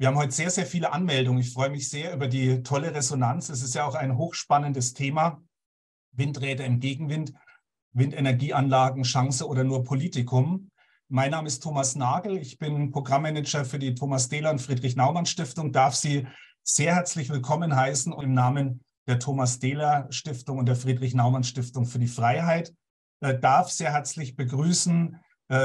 Wir haben heute sehr, sehr viele Anmeldungen. Ich freue mich sehr über die tolle Resonanz. Es ist ja auch ein hochspannendes Thema. Windräder im Gegenwind, Windenergieanlagen, Chance oder nur Politikum. Mein Name ist Thomas Nagel. Ich bin Programmmanager für die Thomas Dehler und Friedrich Naumann Stiftung. Darf Sie sehr herzlich willkommen heißen im Namen der Thomas Dehler Stiftung und der Friedrich Naumann Stiftung für die Freiheit. Darf sehr herzlich begrüßen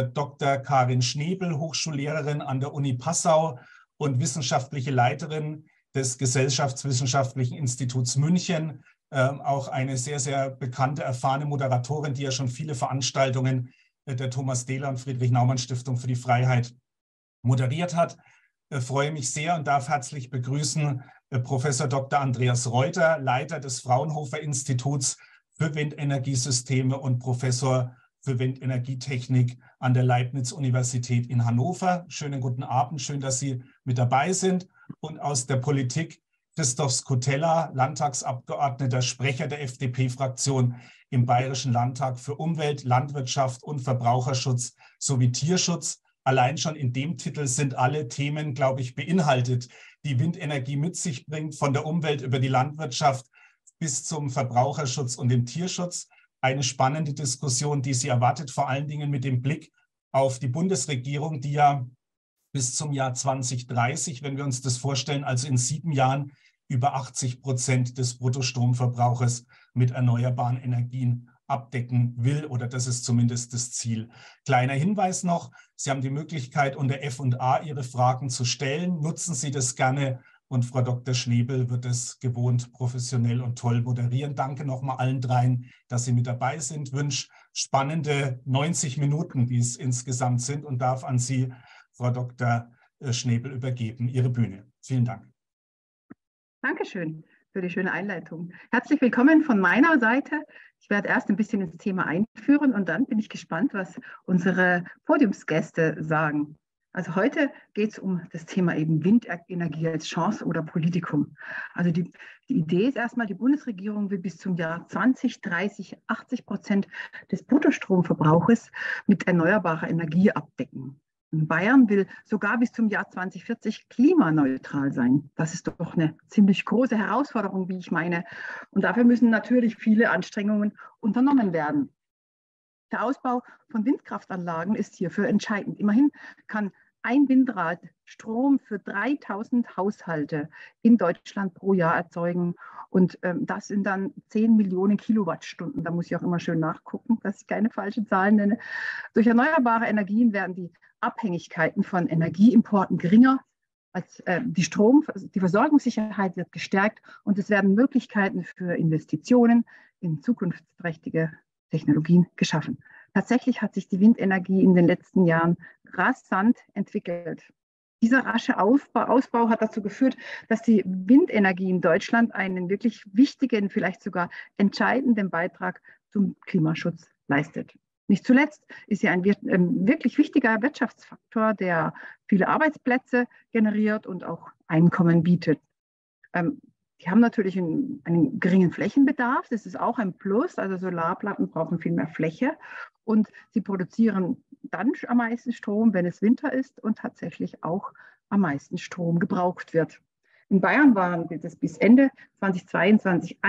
Dr. Karin Schnebel, Hochschullehrerin an der Uni Passau und wissenschaftliche Leiterin des Gesellschaftswissenschaftlichen Instituts München. Auch eine sehr, sehr bekannte, erfahrene Moderatorin, die ja schon viele Veranstaltungen der Thomas Dehler und Friedrich Naumann Stiftung für die Freiheit moderiert hat. Freue mich sehr und darf herzlich begrüßen Professor Dr. Andreas Reuter, Leiter des Fraunhofer Instituts für Windenergiesysteme und Professor für Windenergietechnik an der Leibniz-Universität in Hannover. Schönen guten Abend, schön, dass Sie mit dabei sind. Und aus der Politik Christoph Skutella, Landtagsabgeordneter, Sprecher der FDP-Fraktion im Bayerischen Landtag für Umwelt, Landwirtschaft und Verbraucherschutz sowie Tierschutz. Allein schon in dem Titel sind alle Themen, glaube ich, beinhaltet, die Windenergie mit sich bringt, von der Umwelt über die Landwirtschaft bis zum Verbraucherschutz und dem Tierschutz. Eine spannende Diskussion, die Sie erwartet, vor allen Dingen mit dem Blick auf die Bundesregierung, die ja bis zum Jahr 2030, wenn wir uns das vorstellen, also in 7 Jahren über 80% des Bruttostromverbrauches mit erneuerbaren Energien abdecken will, oder das ist zumindest das Ziel. Kleiner Hinweis noch, Sie haben die Möglichkeit, unter F&A Ihre Fragen zu stellen. Nutzen Sie das gerne und Frau Dr. Schnebel wird es gewohnt professionell und toll moderieren. Danke nochmal allen dreien, dass Sie mit dabei sind. Wünsche spannende 90 Minuten, die es insgesamt sind, und darf an Sie, Frau Dr. Schnebel, übergeben. Ihre Bühne. Vielen Dank. Dankeschön für die schöne Einleitung. Herzlich willkommen von meiner Seite. Ich werde erst ein bisschen ins Thema einführen und dann bin ich gespannt, was unsere Podiumsgäste sagen. Also heute geht es um das Thema eben Windenergie als Chance oder Politikum. Also die Idee ist erstmal, die Bundesregierung will bis zum Jahr 2030 80% des Bruttostromverbrauches mit erneuerbarer Energie abdecken. Bayern will sogar bis zum Jahr 2040 klimaneutral sein. Das ist doch eine ziemlich große Herausforderung, wie ich meine. Und dafür müssen natürlich viele Anstrengungen unternommen werden. Der Ausbau von Windkraftanlagen ist hierfür entscheidend. Immerhin kann ein Windrad Strom für 3000 Haushalte in Deutschland pro Jahr erzeugen. Und das sind dann 10 Millionen Kilowattstunden. Da muss ich auch immer schön nachgucken, dass ich keine falschen Zahlen nenne. Durch erneuerbare Energien werden die Abhängigkeiten von Energieimporten geringer. Die Versorgungssicherheit wird gestärkt und es werden Möglichkeiten für Investitionen in zukunftsträchtige Technologien geschaffen. Tatsächlich hat sich die Windenergie in den letzten Jahren rasant entwickelt. Dieser rasche Ausbau hat dazu geführt, dass die Windenergie in Deutschland einen wirklich wichtigen, vielleicht sogar entscheidenden Beitrag zum Klimaschutz leistet. Nicht zuletzt ist sie ein wirklich wichtiger Wirtschaftsfaktor, der viele Arbeitsplätze generiert und auch Einkommen bietet. Die haben natürlich einen geringen Flächenbedarf, das ist auch ein Plus, also Solarplatten brauchen viel mehr Fläche und sie produzieren dann am meisten Strom, wenn es Winter ist und tatsächlich auch am meisten Strom gebraucht wird. In Bayern waren es bis Ende 2022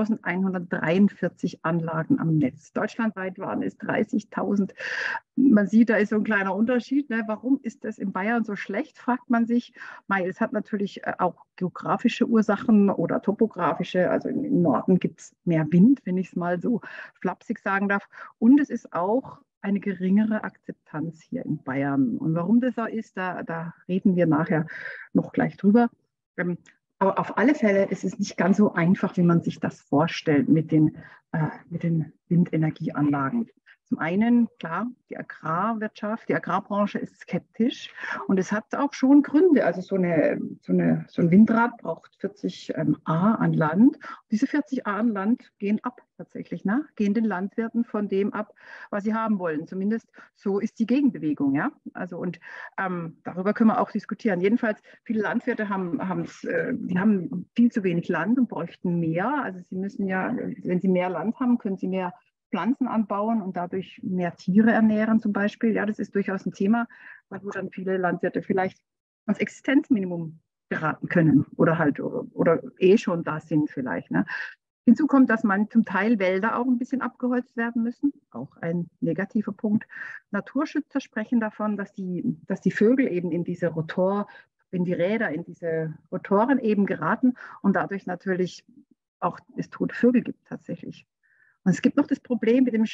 1143 Anlagen am Netz. Deutschlandweit waren es 30.000. Man sieht, da ist so ein kleiner Unterschied. Ne? Warum ist das in Bayern so schlecht, fragt man sich. Es hat natürlich auch geografische Ursachen oder topografische. Also im Norden gibt es mehr Wind, wenn ich es mal so flapsig sagen darf. Und es ist auch eine geringere Akzeptanz hier in Bayern. Und warum das so ist, da reden wir nachher noch gleich drüber. Aber auf alle Fälle ist es nicht ganz so einfach, wie man sich das vorstellt mit den Windenergieanlagen. Zum einen, klar, die Agrarwirtschaft, die Agrarbranche ist skeptisch und es hat auch schon Gründe. Also so ein Windrad braucht 40 A an Land. Diese 40 A an Land gehen ab tatsächlich, ne? Gehen den Landwirten von dem ab, was sie haben wollen. Zumindest so ist die Gegenbewegung. Ja? Also, und darüber können wir auch diskutieren. Jedenfalls, viele Landwirte haben viel zu wenig Land und bräuchten mehr. Also sie müssen ja, wenn sie mehr Land haben, können sie mehr Pflanzen anbauen und dadurch mehr Tiere ernähren zum Beispiel. Ja, das ist durchaus ein Thema, wo dann viele Landwirte vielleicht ans Existenzminimum geraten können oder schon da sind vielleicht. Ne? Hinzu kommt, dass man zum Teil Wälder auch ein bisschen abgeholzt werden müssen, auch ein negativer Punkt. Naturschützer sprechen davon, dass die Vögel eben in die Räder, in diese Rotoren eben geraten und dadurch natürlich auch es tote Vögel gibt tatsächlich. Und es gibt noch das Problem mit dem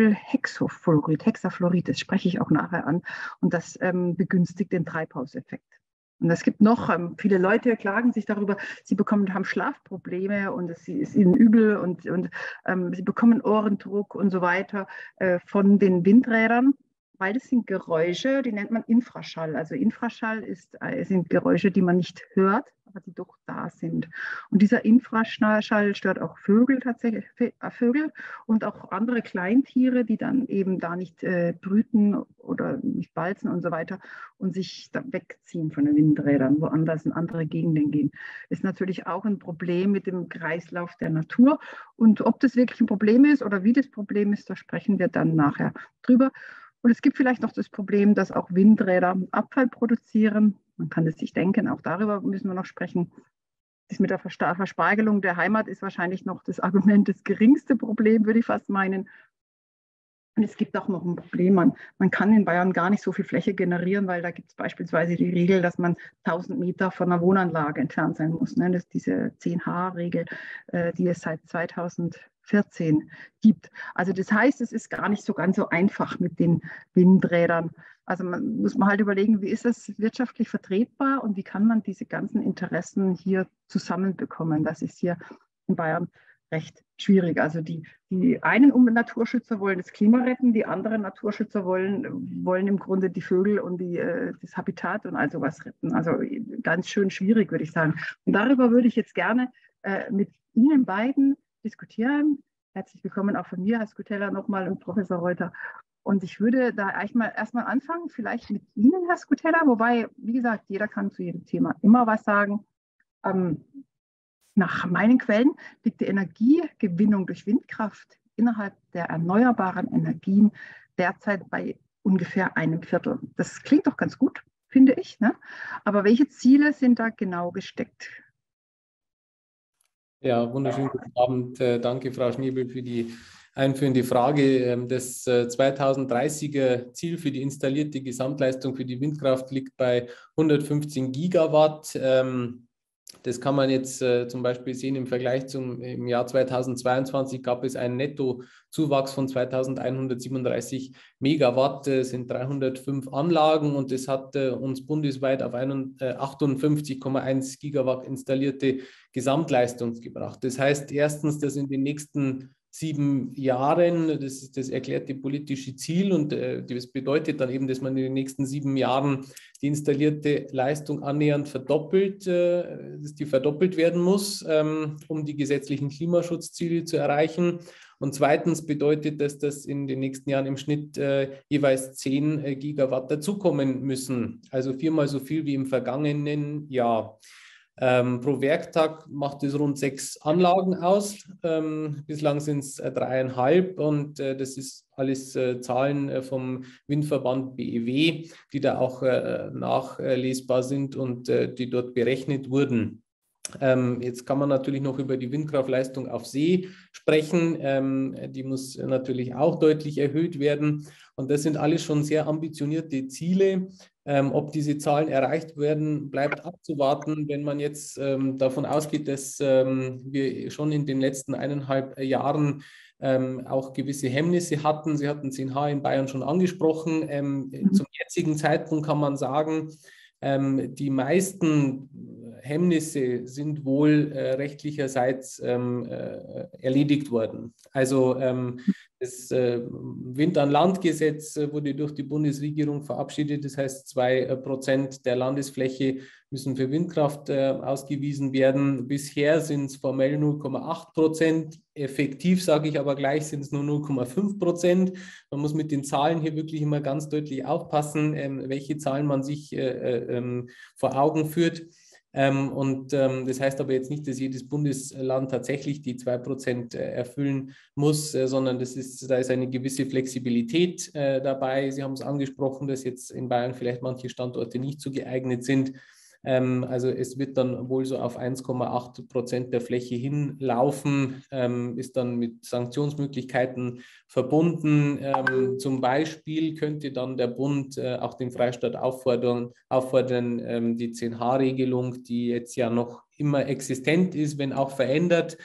Hexafluorid, das spreche ich auch nachher an, und das begünstigt den Treibhauseffekt. Und es gibt noch, viele Leute klagen sich darüber, haben Schlafprobleme und es ist ihnen übel und sie bekommen Ohrendruck und so weiter von den Windrädern, weil das sind Geräusche, die nennt man Infraschall. Also Infraschall sind Geräusche, die man nicht hört, aber die doch da sind. Und dieser Infraschall stört auch Vögel tatsächlich, Vögel und auch andere Kleintiere, die dann eben da nicht brüten oder nicht balzen und so weiter und sich da wegziehen von den Windrädern, woanders in andere Gegenden gehen. Ist natürlich auch ein Problem mit dem Kreislauf der Natur. Und ob das wirklich ein Problem ist oder wie das Problem ist, da sprechen wir dann nachher drüber. Und es gibt vielleicht noch das Problem, dass auch Windräder Abfall produzieren. Man kann es sich denken, auch darüber müssen wir noch sprechen. Das mit der Verspargelung der Heimat ist wahrscheinlich noch das Argument, das geringste Problem, würde ich fast meinen. Und es gibt auch noch ein Problem, man kann in Bayern gar nicht so viel Fläche generieren, weil da gibt es beispielsweise die Regel, dass man 1000 Meter von einer Wohnanlage entfernt sein muss. Ne? Das ist diese 10H-Regel, die es seit 2014 gibt. Also das heißt, es ist gar nicht so ganz so einfach mit den Windrädern. Also man muss halt überlegen, wie ist das wirtschaftlich vertretbar und wie kann man diese ganzen Interessen hier zusammenbekommen. Das ist hier in Bayern recht schwierig. Also die einen Naturschützer wollen das Klima retten, die anderen Naturschützer wollen im Grunde die Vögel und das Habitat und all sowas retten. Also ganz schön schwierig, würde ich sagen. Und darüber würde ich jetzt gerne mit Ihnen beiden diskutieren. Herzlich willkommen auch von mir, Herr Skutella, nochmal und Professor Reuter. Und ich würde da erstmal anfangen, vielleicht mit Ihnen, Herr Skutella, wobei, wie gesagt, jeder kann zu jedem Thema immer was sagen. Nach meinen Quellen liegt die Energiegewinnung durch Windkraft innerhalb der erneuerbaren Energien derzeit bei ungefähr 1/4. Das klingt doch ganz gut, finde ich. Ne? Aber welche Ziele sind da genau gesteckt? Ja, wunderschönen guten Abend. Danke, Frau Schniebel, für die einführende Frage. Das 2030er Ziel für die installierte Gesamtleistung für die Windkraft liegt bei 115 Gigawatt. Das kann man jetzt zum Beispiel sehen im Vergleich im Jahr 2022 gab es einen Nettozuwachs von 2137 Megawatt, sind 305 Anlagen und das hat uns bundesweit auf 58,1 Gigawatt installierte Gesamtleistung gebracht. Das heißt erstens, dass in den nächsten 7 Jahren, das ist das erklärte politische Ziel und das bedeutet dann eben, dass man in den nächsten 7 Jahren die installierte Leistung annähernd verdoppelt, dass die verdoppelt werden muss, um die gesetzlichen Klimaschutzziele zu erreichen. Und zweitens bedeutet das, dass in den nächsten Jahren im Schnitt jeweils 10 Gigawatt dazukommen müssen, also 4-mal so viel wie im vergangenen Jahr. Pro Werktag macht es rund 6 Anlagen aus. Bislang sind es 3,5 und das ist alles Zahlen vom Windverband BEW, die da auch nachlesbar sind und die dort berechnet wurden. Jetzt kann man natürlich noch über die Windkraftleistung auf See sprechen. Die muss natürlich auch deutlich erhöht werden. Und das sind alles schon sehr ambitionierte Ziele. Ob diese Zahlen erreicht werden, bleibt abzuwarten. Wenn man jetzt davon ausgeht, dass wir schon in den letzten 1,5 Jahren auch gewisse Hemmnisse hatten. Sie hatten 10H in Bayern schon angesprochen. Zum jetzigen Zeitpunkt kann man sagen, die meisten Hemmnisse sind wohl rechtlicherseits erledigt worden. Also das Wind-an-Land-Gesetz wurde durch die Bundesregierung verabschiedet. Das heißt, 2% der Landesfläche müssen für Windkraft ausgewiesen werden. Bisher sind es formell 0,8%. Effektiv, sage ich aber gleich, sind es nur 0,5%. Man muss mit den Zahlen hier wirklich immer ganz deutlich aufpassen, welche Zahlen man sich vor Augen führt. Das heißt aber jetzt nicht, dass jedes Bundesland tatsächlich die 2% erfüllen muss, sondern da ist eine gewisse Flexibilität dabei. Sie haben es angesprochen, dass jetzt in Bayern vielleicht manche Standorte nicht so geeignet sind. Also es wird dann wohl so auf 1,8% der Fläche hinlaufen, ist dann mit Sanktionsmöglichkeiten verbunden. Zum Beispiel könnte dann der Bund auch den Freistaat auffordern, die 10H-Regelung, die jetzt ja noch immer existent ist, wenn auch verändert,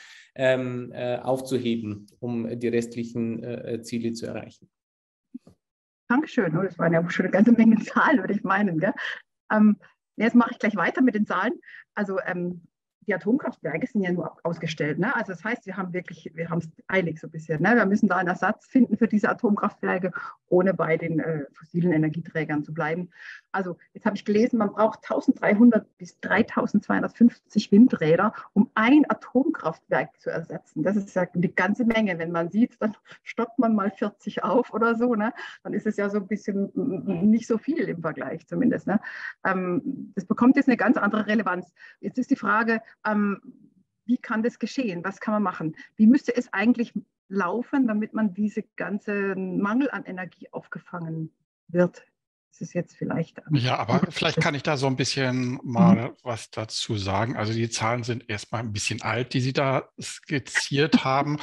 aufzuheben, um die restlichen Ziele zu erreichen. Dankeschön. Oh, das waren ja schon eine ganze Menge Zahlen, würde ich meinen. Gell? Jetzt mache ich gleich weiter mit den Zahlen. Also die Atomkraftwerke sind ja nur ausgestellt. Ne? Also das heißt, wir haben es eilig so ein bisschen. Ne? Wir müssen da einen Ersatz finden für diese Atomkraftwerke, ohne bei den fossilen Energieträgern zu bleiben. Also jetzt habe ich gelesen, man braucht 1300 bis 3250 Windräder, um ein Atomkraftwerk zu ersetzen. Das ist ja eine ganze Menge. Wenn man sieht, dann stockt man mal 40 auf oder so. Ne? Dann ist es ja so ein bisschen nicht so viel im Vergleich zumindest. Ne? Das bekommt jetzt eine ganz andere Relevanz. Jetzt ist die Frage, wie kann das geschehen? Was kann man machen? Wie müsste es eigentlich laufen, damit man diese ganze Mangel an Energie aufgefangen wird? Das ist jetzt vielleicht. Ja, aber vielleicht kann ich da so ein bisschen mal was dazu sagen. Also die Zahlen sind erstmal ein bisschen alt, die Sie da skizziert haben.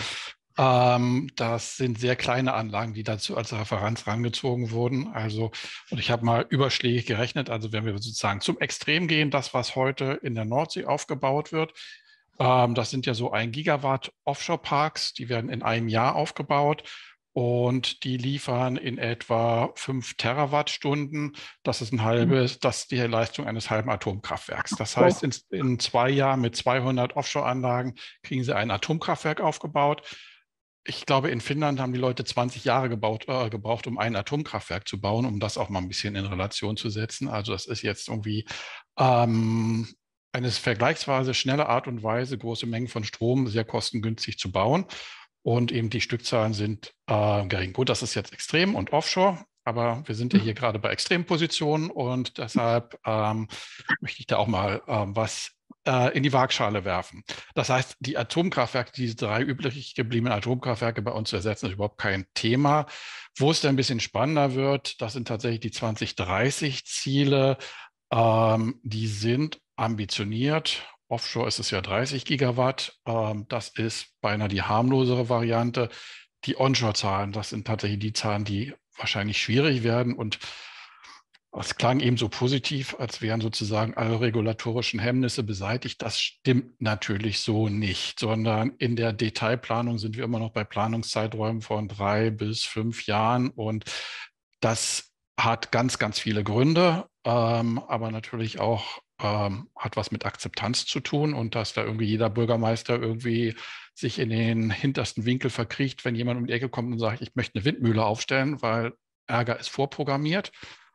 Das sind sehr kleine Anlagen, die dazu als Referenz rangezogen wurden. Also, und ich habe mal überschlägig gerechnet, also wenn wir sozusagen zum Extrem gehen, das, was heute in der Nordsee aufgebaut wird, das sind ja so 1 Gigawatt Offshore-Parks, die werden in einem Jahr aufgebaut und die liefern in etwa 5 Terawattstunden. Das ist das ist die Leistung eines halben Atomkraftwerks. Das heißt, in 2 Jahren mit 200 Offshore-Anlagen kriegen sie ein Atomkraftwerk aufgebaut. Ich glaube, in Finnland haben die Leute 20 Jahre gebraucht, um ein Atomkraftwerk zu bauen, um das auch mal ein bisschen in Relation zu setzen. Also das ist jetzt irgendwie eine vergleichsweise schnelle Art und Weise, große Mengen von Strom sehr kostengünstig zu bauen. Und eben die Stückzahlen sind gering. Gut, das ist jetzt extrem und offshore, aber wir sind ja hier gerade bei Extrempositionen und deshalb möchte ich da auch mal was in die Waagschale werfen. Das heißt, die Atomkraftwerke, diese 3 üblich gebliebenen Atomkraftwerke bei uns zu ersetzen, ist überhaupt kein Thema. Wo es dann ein bisschen spannender wird, das sind tatsächlich die 2030-Ziele. Die sind ambitioniert. Offshore ist es ja 30 Gigawatt. Das ist beinahe die harmlosere Variante. Die Onshore-Zahlen, das sind tatsächlich die Zahlen, die wahrscheinlich schwierig werden. Und es klang eben so positiv, als wären sozusagen alle regulatorischen Hemmnisse beseitigt. Das stimmt natürlich so nicht, sondern in der Detailplanung sind wir immer noch bei Planungszeiträumen von 3 bis 5 Jahren. Und das hat ganz, ganz viele Gründe, aber natürlich auch hat was mit Akzeptanz zu tun und dass da irgendwie jeder Bürgermeister irgendwie sich in den hintersten Winkel verkriecht, wenn jemand um die Ecke kommt und sagt, ich möchte eine Windmühle aufstellen, weil Ärger ist vorprogrammiert.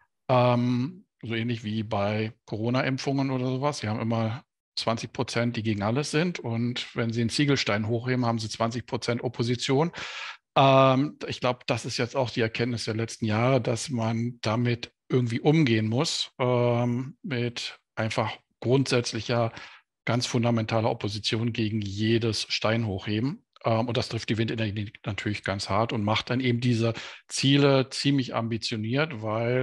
So ähnlich wie bei Corona-Impfungen oder sowas. Sie haben immer 20%, die gegen alles sind. Und wenn Sie einen Ziegelstein hochheben, haben Sie 20% Opposition. Ich glaube, das ist jetzt auch die Erkenntnis der letzten Jahre, dass man damit irgendwie umgehen muss, mit einfach grundsätzlicher, ganz fundamentaler Opposition gegen jedes Stein hochheben. Und das trifft die Windenergie natürlich ganz hart und macht dann eben diese Ziele ziemlich ambitioniert, weil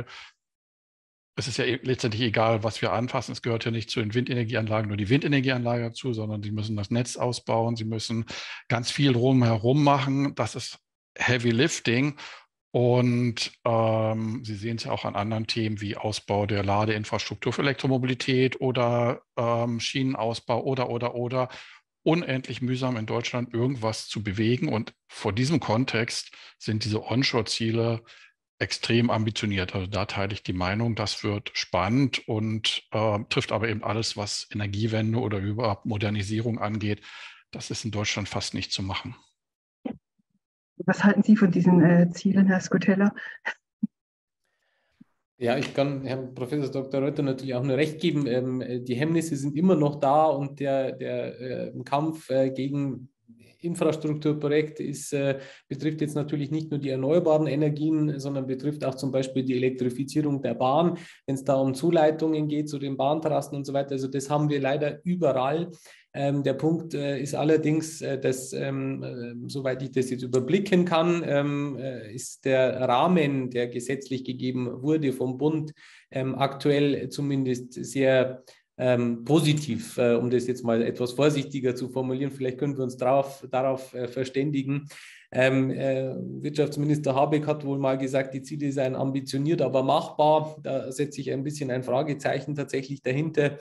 es ist ja letztendlich egal, was wir anfassen. Es gehört ja nicht zu den Windenergieanlagen nur die Windenergieanlage dazu, sondern sie müssen das Netz ausbauen. Sie müssen ganz viel drumherum machen. Das ist Heavy Lifting. Und Sie sehen es ja auch an anderen Themen wie Ausbau der Ladeinfrastruktur für Elektromobilität oder Schienenausbau oder unendlich mühsam in Deutschland irgendwas zu bewegen. Und vor diesem Kontext sind diese Onshore-Ziele extrem ambitioniert. Also da teile ich die Meinung, das wird spannend und trifft aber eben alles, was Energiewende oder überhaupt Modernisierung angeht. Das ist in Deutschland fast nicht zu machen. Was halten Sie von diesen Zielen, Herr Skutella? Ja, ich kann Herrn Professor Dr. Reuter natürlich auch nur recht geben. Die Hemmnisse sind immer noch da und der Kampf gegen Infrastrukturprojekt betrifft jetzt natürlich nicht nur die erneuerbaren Energien, sondern betrifft auch zum Beispiel die Elektrifizierung der Bahn, wenn es da um Zuleitungen geht zu den Bahntrassen und so weiter. Also das haben wir leider überall. Der Punkt ist allerdings, dass, soweit ich das jetzt überblicken kann, ist der Rahmen, der gesetzlich gegeben wurde vom Bund, aktuell zumindest sehr positiv, um das jetzt mal etwas vorsichtiger zu formulieren. Vielleicht können wir uns darauf verständigen. Wirtschaftsminister Habeck hat wohl mal gesagt, die Ziele seien ambitioniert, aber machbar. Da setze ich ein bisschen ein Fragezeichen tatsächlich dahinter.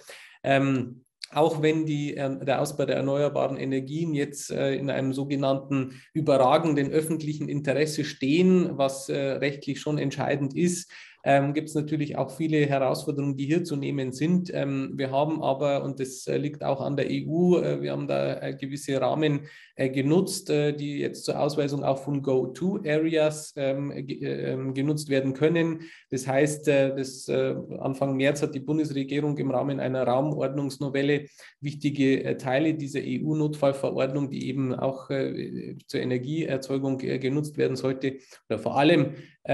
Auch wenn der Ausbau der erneuerbaren Energien jetzt in einem sogenannten überragenden öffentlichen Interesse stehen, was rechtlich schon entscheidend ist, gibt es natürlich auch viele Herausforderungen, die hier zu nehmen sind. Wir haben aber, und das liegt auch an der EU, wir haben da gewisse Rahmen genutzt, die jetzt zur Ausweisung auch von Go-To-Areas genutzt werden können. Das heißt, Anfang März hat die Bundesregierung im Rahmen einer Raumordnungsnovelle wichtige Teile dieser EU-Notfallverordnung, die eben auch zur Energieerzeugung genutzt werden sollte, oder vor allem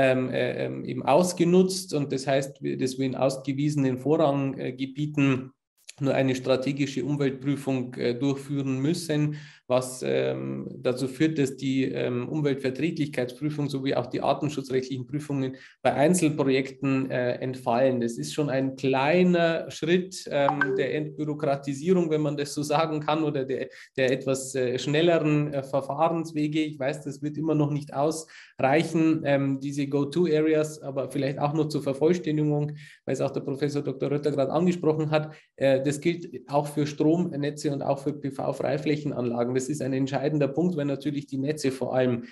eben ausgenutzt. Und das heißt, dass wir in ausgewiesenen Vorranggebieten nur eine strategische Umweltprüfung durchführen müssen, was dazu führt, dass die Umweltverträglichkeitsprüfung sowie auch die artenschutzrechtlichen Prüfungen bei Einzelprojekten entfallen. Das ist schon ein kleiner Schritt der Entbürokratisierung, wenn man das so sagen kann, oder der etwas schnelleren Verfahrenswege. Ich weiß, das wird immer noch nicht ausreichen, diese Go-To-Areas, aber vielleicht auch noch zur Vervollständigung, weil es auch der Professor Dr. Rötter gerade angesprochen hat. Das gilt auch für Stromnetze und auch für PV-Freiflächenanlagen. Das ist ein entscheidender Punkt, weil natürlich die Netze vor allem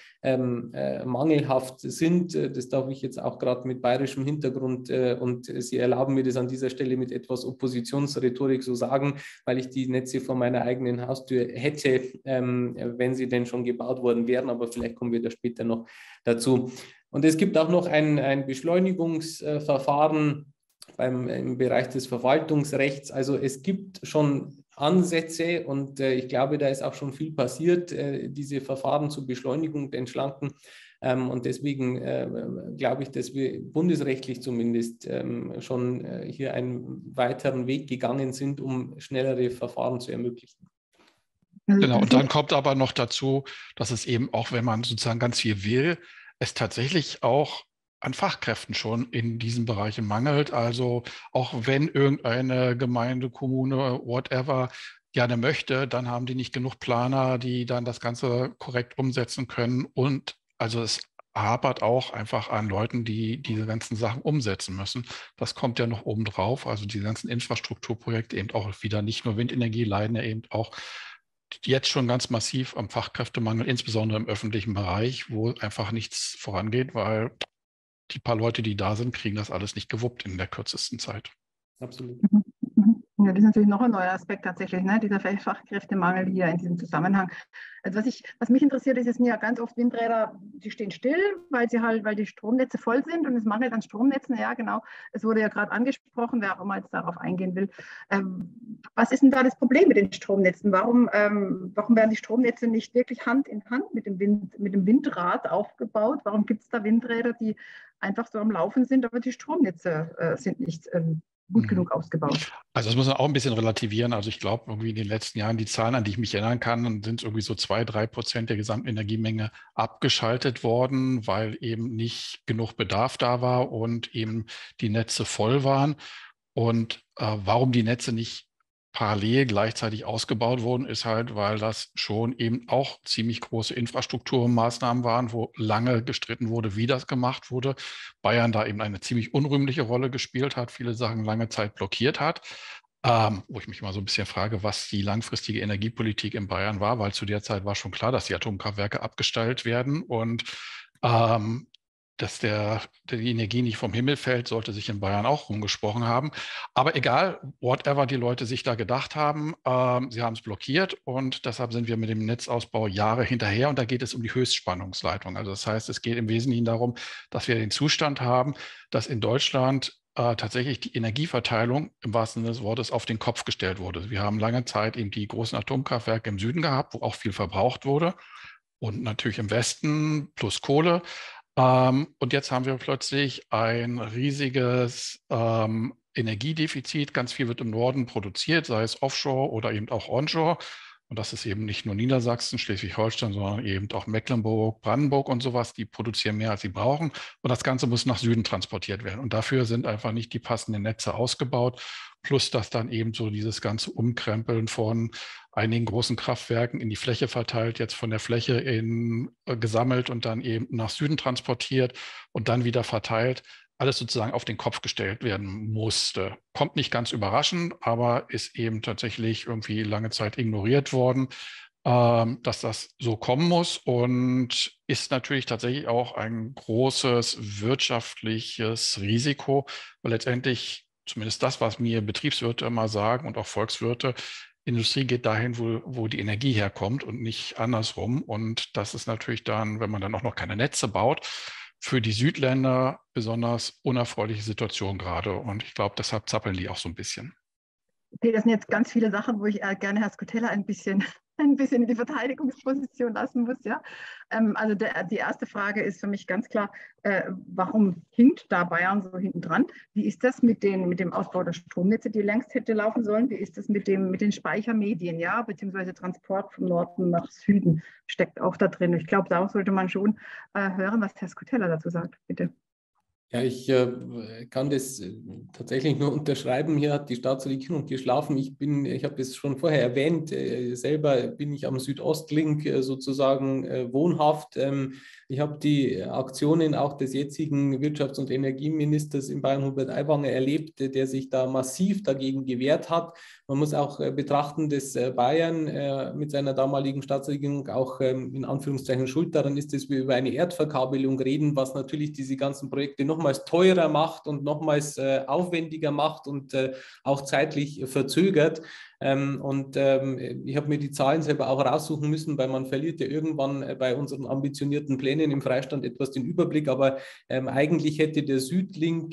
mangelhaft sind. Das darf ich jetzt auch gerade mit bayerischem Hintergrund und Sie erlauben mir das an dieser Stelle mit etwas Oppositionsrhetorik so sagen, weil ich die Netze vor meiner eigenen Haustür hätte, wenn sie denn schon gebaut worden wären. Aber vielleicht kommen wir da später noch dazu. Und es gibt auch noch ein Beschleunigungsverfahren im Bereich des Verwaltungsrechts. Also es gibt schon Ansätze und ich glaube, da ist auch schon viel passiert, diese Verfahren zur Beschleunigung und Entschlanken. Und deswegen glaube ich, dass wir bundesrechtlich zumindest schon hier einen weiteren Weg gegangen sind, um schnellere Verfahren zu ermöglichen. Genau, und dann kommt aber noch dazu, dass es eben auch, wenn man sozusagen ganz viel will, es tatsächlich auch an Fachkräften schon in diesen Bereichen mangelt. Also auch wenn irgendeine Gemeinde, Kommune, whatever gerne möchte, dann haben die nicht genug Planer, die dann das Ganze korrekt umsetzen können. Und also es hapert auch einfach an Leuten, die diese ganzen Sachen umsetzen müssen. Das kommt ja noch oben drauf. Also die ganzen Infrastrukturprojekte eben auch wieder, nicht nur Windenergie, leiden ja eben auch jetzt schon ganz massiv am Fachkräftemangel, insbesondere im öffentlichen Bereich, wo einfach nichts vorangeht, weil die paar Leute, die da sind, kriegen das alles nicht gewuppt in der kürzesten Zeit. Absolut. Ja, das ist natürlich noch ein neuer Aspekt tatsächlich, ne? Dieser Fachkräftemangel hier in diesem Zusammenhang. Also was mich interessiert, ist, es sind ja ganz oft Windräder, die stehen still, weil die Stromnetze voll sind und es mangelt an Stromnetzen. Ja, genau. Es wurde ja gerade angesprochen, wer auch immer jetzt darauf eingehen will. Was ist denn da das Problem mit den Stromnetzen? Warum werden die Stromnetze nicht wirklich Hand in Hand mit dem Windrad aufgebaut? Warum gibt es da Windräder, die einfach so am Laufen sind, aber die Stromnetze sind nicht gut genug ausgebaut? Also das muss man auch ein bisschen relativieren. Also ich glaube, irgendwie in den letzten Jahren, die Zahlen, an die ich mich erinnern kann, sind irgendwie so 2-3% der Gesamtenergiemenge abgeschaltet worden, weil eben nicht genug Bedarf da war und eben die Netze voll waren. Und warum die Netze nicht parallel gleichzeitig ausgebaut wurden, ist halt, weil das schon eben auch ziemlich große Infrastrukturmaßnahmen waren, wo lange gestritten wurde, wie das gemacht wurde. Bayern da eben eine ziemlich unrühmliche Rolle gespielt hat, viele Sachen lange Zeit blockiert hat. Wo ich mich mal so ein bisschen frage, was die langfristige Energiepolitik in Bayern war, weil zu der Zeit war schon klar, dass die Atomkraftwerke abgestellt werden und dass die Energie nicht vom Himmel fällt, sollte sich in Bayern auch rumgesprochen haben. Aber egal, whatever die Leute sich da gedacht haben, sie haben es blockiert und deshalb sind wir mit dem Netzausbau Jahre hinterher und da geht es um die Höchstspannungsleitung. Also das heißt, es geht im Wesentlichen darum, dass wir den Zustand haben, dass in Deutschland tatsächlich die Energieverteilung im wahrsten Sinne des Wortes auf den Kopf gestellt wurde. Wir haben lange Zeit eben die großen Atomkraftwerke im Süden gehabt, wo auch viel verbraucht wurde und natürlich im Westen plus Kohle. Und jetzt haben wir plötzlich ein riesiges Energiedefizit. Ganz viel wird im Norden produziert, sei es offshore oder eben auch onshore. Und das ist eben nicht nur Niedersachsen, Schleswig-Holstein, sondern eben auch Mecklenburg, Brandenburg und sowas. Die produzieren mehr, als sie brauchen. Und das Ganze muss nach Süden transportiert werden. Und dafür sind einfach nicht die passenden Netze ausgebaut. Plus, dass dann eben so dieses ganze Umkrempeln von einigen großen Kraftwerken in die Fläche verteilt, jetzt von der Fläche gesammelt und dann eben nach Süden transportiert und dann wieder verteilt, alles sozusagen auf den Kopf gestellt werden musste. Kommt nicht ganz überraschend, aber ist eben tatsächlich irgendwie lange Zeit ignoriert worden, dass das so kommen muss und ist natürlich tatsächlich auch ein großes wirtschaftliches Risiko, weil letztendlich zumindest das, was mir Betriebswirte immer sagen und auch Volkswirte, Industrie geht dahin, wo die Energie herkommt und nicht andersrum. Und das ist natürlich dann, wenn man dann auch noch keine Netze baut, für die Südländer besonders unerfreuliche Situation gerade. Und ich glaube, deshalb zappeln die auch so ein bisschen. Okay, das sind jetzt ganz viele Sachen, wo ich gerne Herr Skutella ein bisschen in die Verteidigungsposition lassen muss. Ja? Also die erste Frage ist für mich ganz klar, warum hinkt da Bayern so hinten dran? Wie ist das mit dem Ausbau der Stromnetze, die längst hätte laufen sollen? Wie ist das mit den Speichermedien, ja, beziehungsweise Transport vom Norden nach Süden steckt auch da drin? Ich glaube, darauf sollte man schon hören, was Herr Skutella dazu sagt, bitte. Ja, ich kann das tatsächlich nur unterschreiben. Hier hat die Staatsregierung geschlafen. Ich habe es schon vorher erwähnt, selber bin ich am Südostlink sozusagen wohnhaft. Ich habe die Aktionen auch des jetzigen Wirtschafts- und Energieministers in Bayern, Hubert Aiwanger, erlebt, der sich da massiv dagegen gewehrt hat. Man muss auch betrachten, dass Bayern mit seiner damaligen Staatsregierung auch in Anführungszeichen schuld daran ist, dass wir über eine Erdverkabelung reden, was natürlich diese ganzen Projekte nochmals teurer macht und nochmals aufwendiger macht und auch zeitlich verzögert. Ich habe mir die Zahlen selber auch raussuchen müssen, weil man verliert ja irgendwann bei unseren ambitionierten Plänen im Freistand etwas den Überblick. Aber eigentlich hätte der Südlink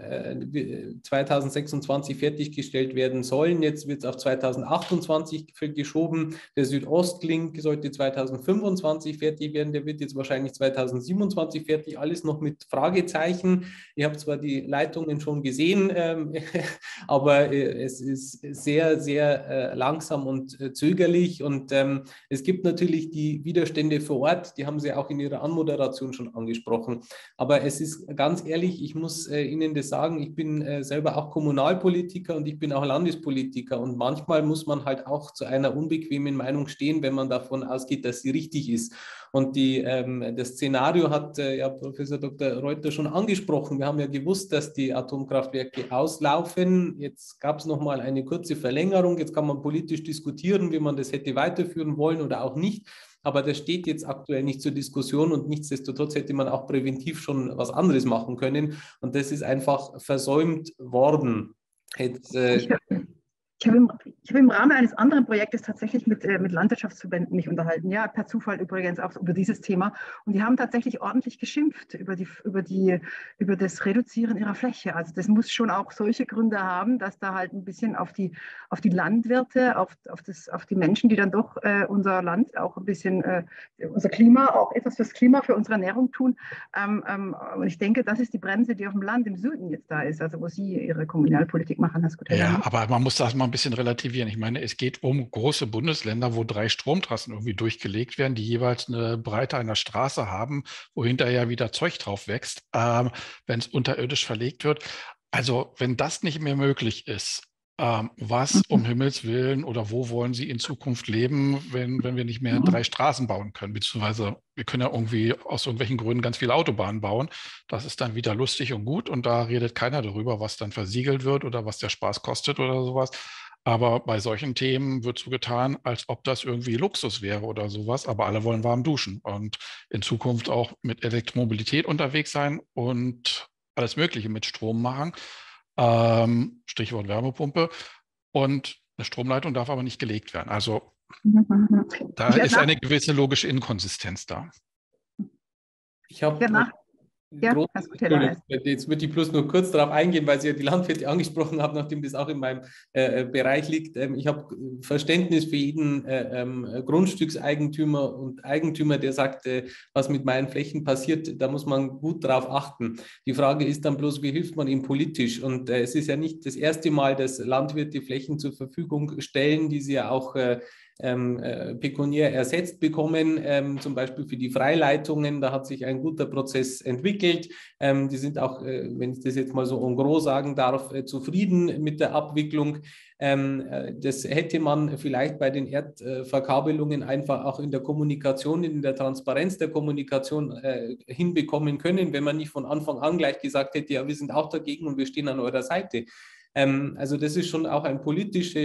2026 fertiggestellt werden sollen. Jetzt wird es auf 2028 geschoben. Der Südostlink sollte 2025 fertig werden. Der wird jetzt wahrscheinlich 2027 fertig. Alles noch mit Fragezeichen. Ich habe zwar die Leitungen schon gesehen, aber es ist sehr, sehr langsam und zögerlich. Und es gibt natürlich die Widerstände vor Ort, die haben Sie auch in Ihrer Anmoderation schon angesprochen. Aber es ist ganz ehrlich, ich muss Ihnen das sagen, ich bin selber auch Kommunalpolitiker und ich bin auch Landespolitiker. Und manchmal muss man halt auch zu einer unbequemen Meinung stehen, wenn man davon ausgeht, dass sie richtig ist. Und das Szenario hat ja Professor Dr. Reuter schon angesprochen. Wir haben ja gewusst, dass die Atomkraftwerke auslaufen. Jetzt gab es nochmal eine kurze Verlängerung. Jetzt kann man politisch diskutieren, wie man das hätte weiterführen wollen oder auch nicht. Aber das steht jetzt aktuell nicht zur Diskussion und nichtsdestotrotz hätte man auch präventiv schon was anderes machen können. Und das ist einfach versäumt worden. Ich habe im Rahmen eines anderen Projektes tatsächlich mit Landwirtschaftsverbänden mich unterhalten, ja, per Zufall übrigens auch über dieses Thema. Und die haben tatsächlich ordentlich geschimpft über das Reduzieren ihrer Fläche. Also das muss schon auch solche Gründe haben, dass da halt ein bisschen auf die Landwirte, auf die Menschen, die dann doch unser Land auch ein bisschen, unser Klima, auch etwas fürs Klima, für unsere Ernährung tun. Und ich denke, das ist die Bremse, die auf dem Land im Süden jetzt da ist, also wo Sie Ihre Kommunalpolitik machen, Herr Skutella. Ja, aber man muss das mal ein bisschen relativieren. Ich meine, es geht um große Bundesländer, wo 3 Stromtrassen irgendwie durchgelegt werden, die jeweils eine Breite einer Straße haben, wo hinterher wieder Zeug drauf wächst, wenn es unterirdisch verlegt wird. Also wenn das nicht mehr möglich ist, was um Himmels Willen oder wo wollen Sie in Zukunft leben, wenn wir nicht mehr 3 Straßen bauen können? Beziehungsweise wir können ja irgendwie aus irgendwelchen Gründen ganz viele Autobahnen bauen. Das ist dann wieder lustig und gut und da redet keiner darüber, was dann versiegelt wird oder was der Spaß kostet oder sowas. Aber bei solchen Themen wird so getan, als ob das irgendwie Luxus wäre oder sowas. Aber alle wollen warm duschen und in Zukunft auch mit Elektromobilität unterwegs sein und alles Mögliche mit Strom machen. Stichwort Wärmepumpe. Und eine Stromleitung darf aber nicht gelegt werden. Also da ist eine gewisse logische Inkonsistenz da. Ich habe Ja, Herr Skutella. Jetzt würde ich bloß nur kurz darauf eingehen, weil Sie ja die Landwirte angesprochen haben, nachdem das auch in meinem Bereich liegt. Ich habe Verständnis für jeden Grundstückseigentümer und Eigentümer, der sagt, was mit meinen Flächen passiert, da muss man gut drauf achten. Die Frage ist dann bloß, wie hilft man ihm politisch? Und es ist ja nicht das erste Mal, dass Landwirte Flächen zur Verfügung stellen, die sie ja auch pekuniär ersetzt bekommen, zum Beispiel für die Freileitungen. Da hat sich ein guter Prozess entwickelt. Die sind auch, wenn ich das jetzt mal so en gros sagen darf, zufrieden mit der Abwicklung. Das hätte man vielleicht bei den Erdverkabelungen einfach auch in der Kommunikation, in der Transparenz der Kommunikation hinbekommen können, wenn man nicht von Anfang an gleich gesagt hätte, ja, wir sind auch dagegen und wir stehen an eurer Seite. Also das ist schon auch eine politische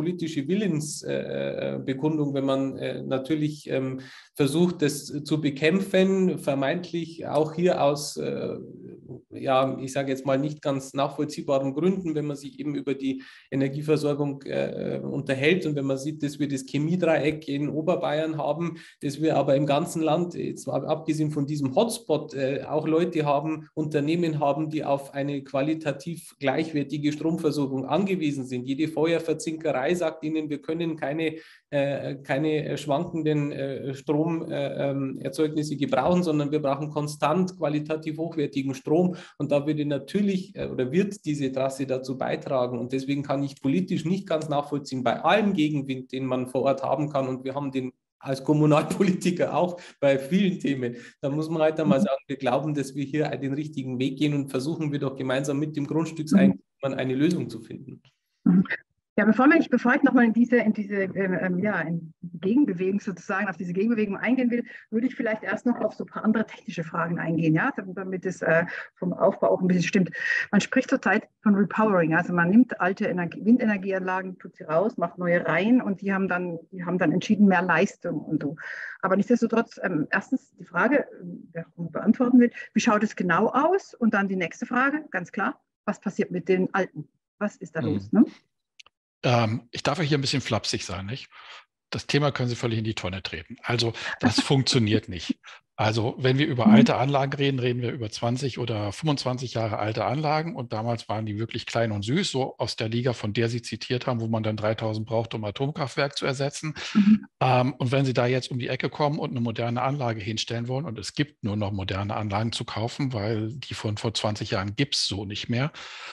Willensbekundung, wenn man natürlich versucht, das zu bekämpfen, vermeintlich auch hier aus, ja, ich sage jetzt mal nicht ganz nachvollziehbaren Gründen, wenn man sich eben über die Energieversorgung unterhält und wenn man sieht, dass wir das Chemiedreieck in Oberbayern haben, dass wir aber im ganzen Land, jetzt mal abgesehen von diesem Hotspot, auch Leute haben, Unternehmen haben, die auf eine qualitativ gleichwertige Stromversorgung angewiesen sind. Jede Feuerverzinkerei sagt ihnen, wir können keine schwankenden Stromerzeugnisse gebrauchen, sondern wir brauchen konstant qualitativ hochwertigen Strom. Und da würde natürlich oder wird diese Trasse dazu beitragen. Und deswegen kann ich politisch nicht ganz nachvollziehen, bei allem Gegenwind, den man vor Ort haben kann, und wir haben den als Kommunalpolitiker auch bei vielen Themen, da muss man halt einmal sagen, wir glauben, dass wir hier den richtigen Weg gehen und versuchen wir doch gemeinsam mit dem Grundstückseigentümer eine Lösung zu finden. Ja, bevor ich nochmal in diese Gegenbewegung sozusagen, auf diese Gegenbewegung eingehen will, würde ich vielleicht erst noch auf so ein paar andere technische Fragen eingehen, ja, damit es vom Aufbau auch ein bisschen stimmt. Man spricht zurzeit von Repowering, also man nimmt alte Windenergieanlagen, tut sie raus, macht neue rein und die haben dann entschieden mehr Leistung und so. Aber nichtsdestotrotz, erstens die Frage, wer beantworten will, wie schaut es genau aus? Und dann die nächste Frage, ganz klar, was passiert mit den alten? Was ist da los? Ne? Ich darf ja hier ein bisschen flapsig sein, nicht? Das Thema können Sie völlig in die Tonne treten. Also das funktioniert nicht. Also wenn wir über alte Anlagen reden, reden wir über 20 oder 25 Jahre alte Anlagen und damals waren die wirklich klein und süß, so aus der Liga, von der Sie zitiert haben, wo man dann 3000 braucht, um Atomkraftwerk zu ersetzen. Und wenn Sie da jetzt um die Ecke kommen und eine moderne Anlage hinstellen wollen, und es gibt nur noch moderne Anlagen zu kaufen, weil die von vor 20 Jahren gibt es so nicht mehr,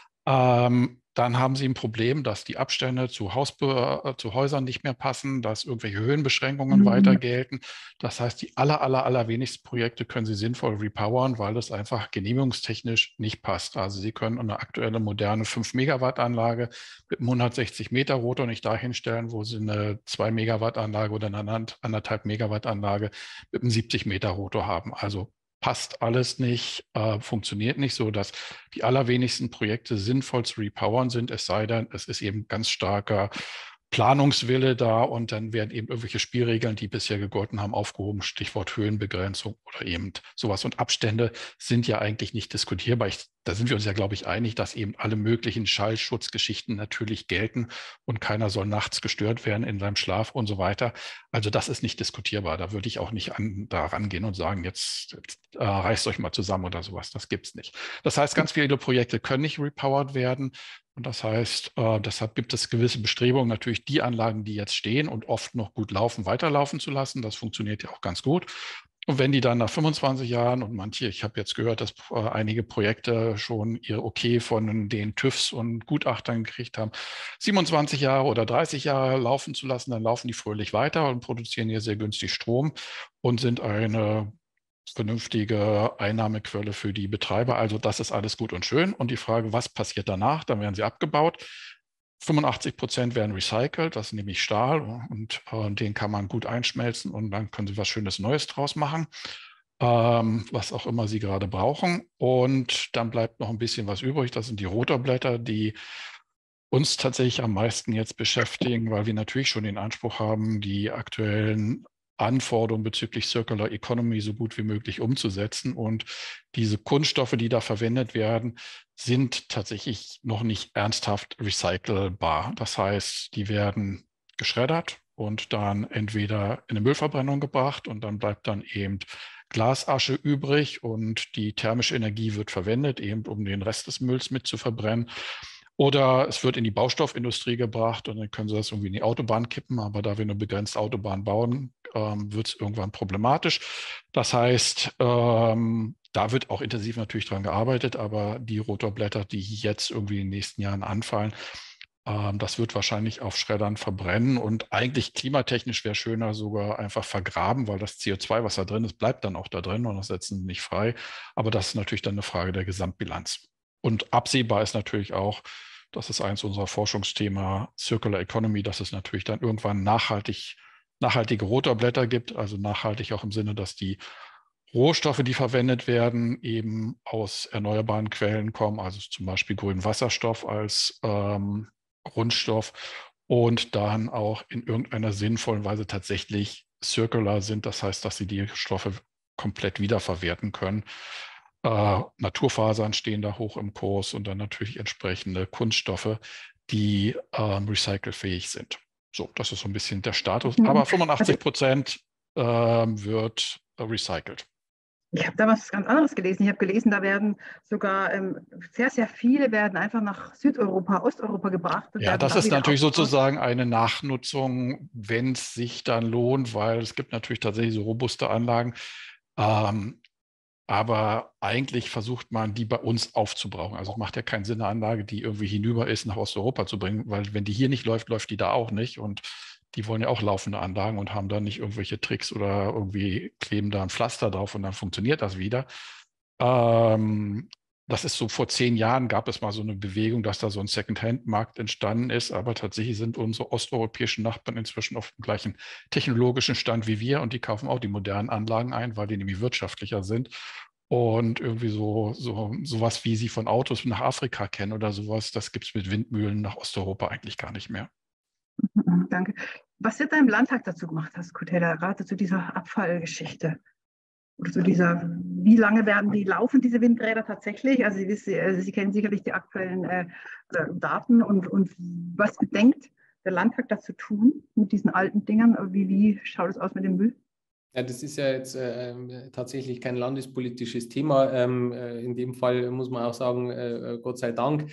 dann haben Sie ein Problem, dass die Abstände zu Häusern nicht mehr passen, dass irgendwelche Höhenbeschränkungen weiter gelten. Das heißt, die allerwenigsten Projekte können Sie sinnvoll repowern, weil das einfach genehmigungstechnisch nicht passt. Also Sie können eine aktuelle moderne 5-Megawatt-Anlage mit einem 160-Meter-Rotor nicht dahin stellen, wo Sie eine 2-Megawatt-Anlage oder eine 1,5 Megawatt-Anlage mit einem 70-Meter-Rotor haben. Also passt alles nicht, funktioniert nicht, so dass die allerwenigsten Projekte sinnvoll zu repowern sind, es sei denn, es ist eben ganz starker Planungswille da und dann werden eben irgendwelche Spielregeln, die bisher gegolten haben, aufgehoben, Stichwort Höhenbegrenzung oder eben sowas. Und Abstände sind ja eigentlich nicht diskutierbar. Da sind wir uns ja, glaube ich, einig, dass eben alle möglichen Schallschutzgeschichten natürlich gelten und keiner soll nachts gestört werden in seinem Schlaf und so weiter. Also das ist nicht diskutierbar. Da würde ich auch nicht da rangehen und sagen, jetzt reißt euch mal zusammen oder sowas. Das gibt es nicht. Das heißt, ganz viele Projekte können nicht repowered werden. Und das heißt, deshalb gibt es gewisse Bestrebungen, natürlich die Anlagen, die jetzt stehen und oft noch gut laufen, weiterlaufen zu lassen. Das funktioniert ja auch ganz gut. Und wenn die dann nach 25 Jahren und manche, ich habe jetzt gehört, dass einige Projekte schon ihr Okay von den TÜVs und Gutachtern gekriegt haben, 27 Jahre oder 30 Jahre laufen zu lassen, dann laufen die fröhlich weiter und produzieren hier sehr günstig Strom und sind eine vernünftige Einnahmequelle für die Betreiber. Also das ist alles gut und schön. Und die Frage, was passiert danach? Dann werden sie abgebaut. 85% werden recycelt, das ist nämlich Stahl und den kann man gut einschmelzen und dann können Sie was Schönes Neues draus machen, was auch immer Sie gerade brauchen. Und dann bleibt noch ein bisschen was übrig. Das sind die Rotorblätter, die uns tatsächlich am meisten jetzt beschäftigen, weil wir natürlich schon den Anspruch haben, die aktuellen Anforderungen bezüglich Circular Economy so gut wie möglich umzusetzen. Und diese Kunststoffe, die da verwendet werden, sind tatsächlich noch nicht ernsthaft recycelbar. Das heißt, die werden geschreddert und dann entweder in eine Müllverbrennung gebracht und dann bleibt dann eben Glasasche übrig und die thermische Energie wird verwendet, eben um den Rest des Mülls mit zu verbrennen. Oder es wird in die Baustoffindustrie gebracht und dann können sie das irgendwie in die Autobahn kippen. Aber da wir nur begrenzt Autobahn bauen, wird es irgendwann problematisch. Das heißt, da wird auch intensiv natürlich dran gearbeitet, aber die Rotorblätter, die jetzt irgendwie in den nächsten Jahren anfallen, das wird wahrscheinlich auf Schreddern verbrennen und eigentlich klimatechnisch wäre schöner sogar einfach vergraben, weil das CO2, was da drin ist, bleibt dann auch da drin und das setzen sie nicht frei. Aber das ist natürlich dann eine Frage der Gesamtbilanz. Und absehbar ist natürlich auch, das ist eins unserer Forschungsthema, Circular Economy, dass es natürlich dann irgendwann nachhaltige Rotorblätter gibt, also nachhaltig auch im Sinne, dass die Rohstoffe, die verwendet werden, eben aus erneuerbaren Quellen kommen, also zum Beispiel grünen Wasserstoff als Grundstoff und dann auch in irgendeiner sinnvollen Weise tatsächlich circular sind. Das heißt, dass sie die Stoffe komplett wiederverwerten können. Naturfasern stehen da hoch im Kurs und dann natürlich entsprechende Kunststoffe, die recycelfähig sind. So, das ist so ein bisschen der Status. Aber 85% wird recycelt. Ich habe da was ganz anderes gelesen. Ich habe gelesen, da werden sogar sehr, sehr viele werden einfach nach Südeuropa, Osteuropa gebracht. Und ja, das ist natürlich sozusagen eine Nachnutzung, wenn es sich dann lohnt, weil es gibt natürlich tatsächlich so robuste Anlagen. Aber eigentlich versucht man, die bei uns aufzubrauchen. Also es macht ja keinen Sinn, eine Anlage, die irgendwie hinüber ist, nach Osteuropa zu bringen, weil wenn die hier nicht läuft, läuft die da auch nicht. Und die wollen ja auch laufende Anlagen und haben dann nicht irgendwelche Tricks oder irgendwie kleben da ein Pflaster drauf und dann funktioniert das wieder. Das ist so, vor 10 Jahren gab es mal so eine Bewegung, dass da so ein Second-Hand-Markt entstanden ist, aber tatsächlich sind unsere osteuropäischen Nachbarn inzwischen auf dem gleichen technologischen Stand wie wir und die kaufen auch die modernen Anlagen ein, weil die nämlich wirtschaftlicher sind. Und irgendwie sowas, wie sie von Autos nach Afrika kennen oder sowas, das gibt es mit Windmühlen nach Osteuropa eigentlich gar nicht mehr. Danke. Was du da im Landtag dazu gemacht hast, Kutella, gerade zu dieser Abfallgeschichte? Oder zu dieser, wie lange werden die laufen, diese Windräder tatsächlich? Also Sie kennen sicherlich die aktuellen Daten und was gedenkt der Landtag dazu tun mit diesen alten Dingern? Wie schaut es aus mit dem Müll? Ja, das ist ja jetzt tatsächlich kein landespolitisches Thema. In dem Fall muss man auch sagen, Gott sei Dank.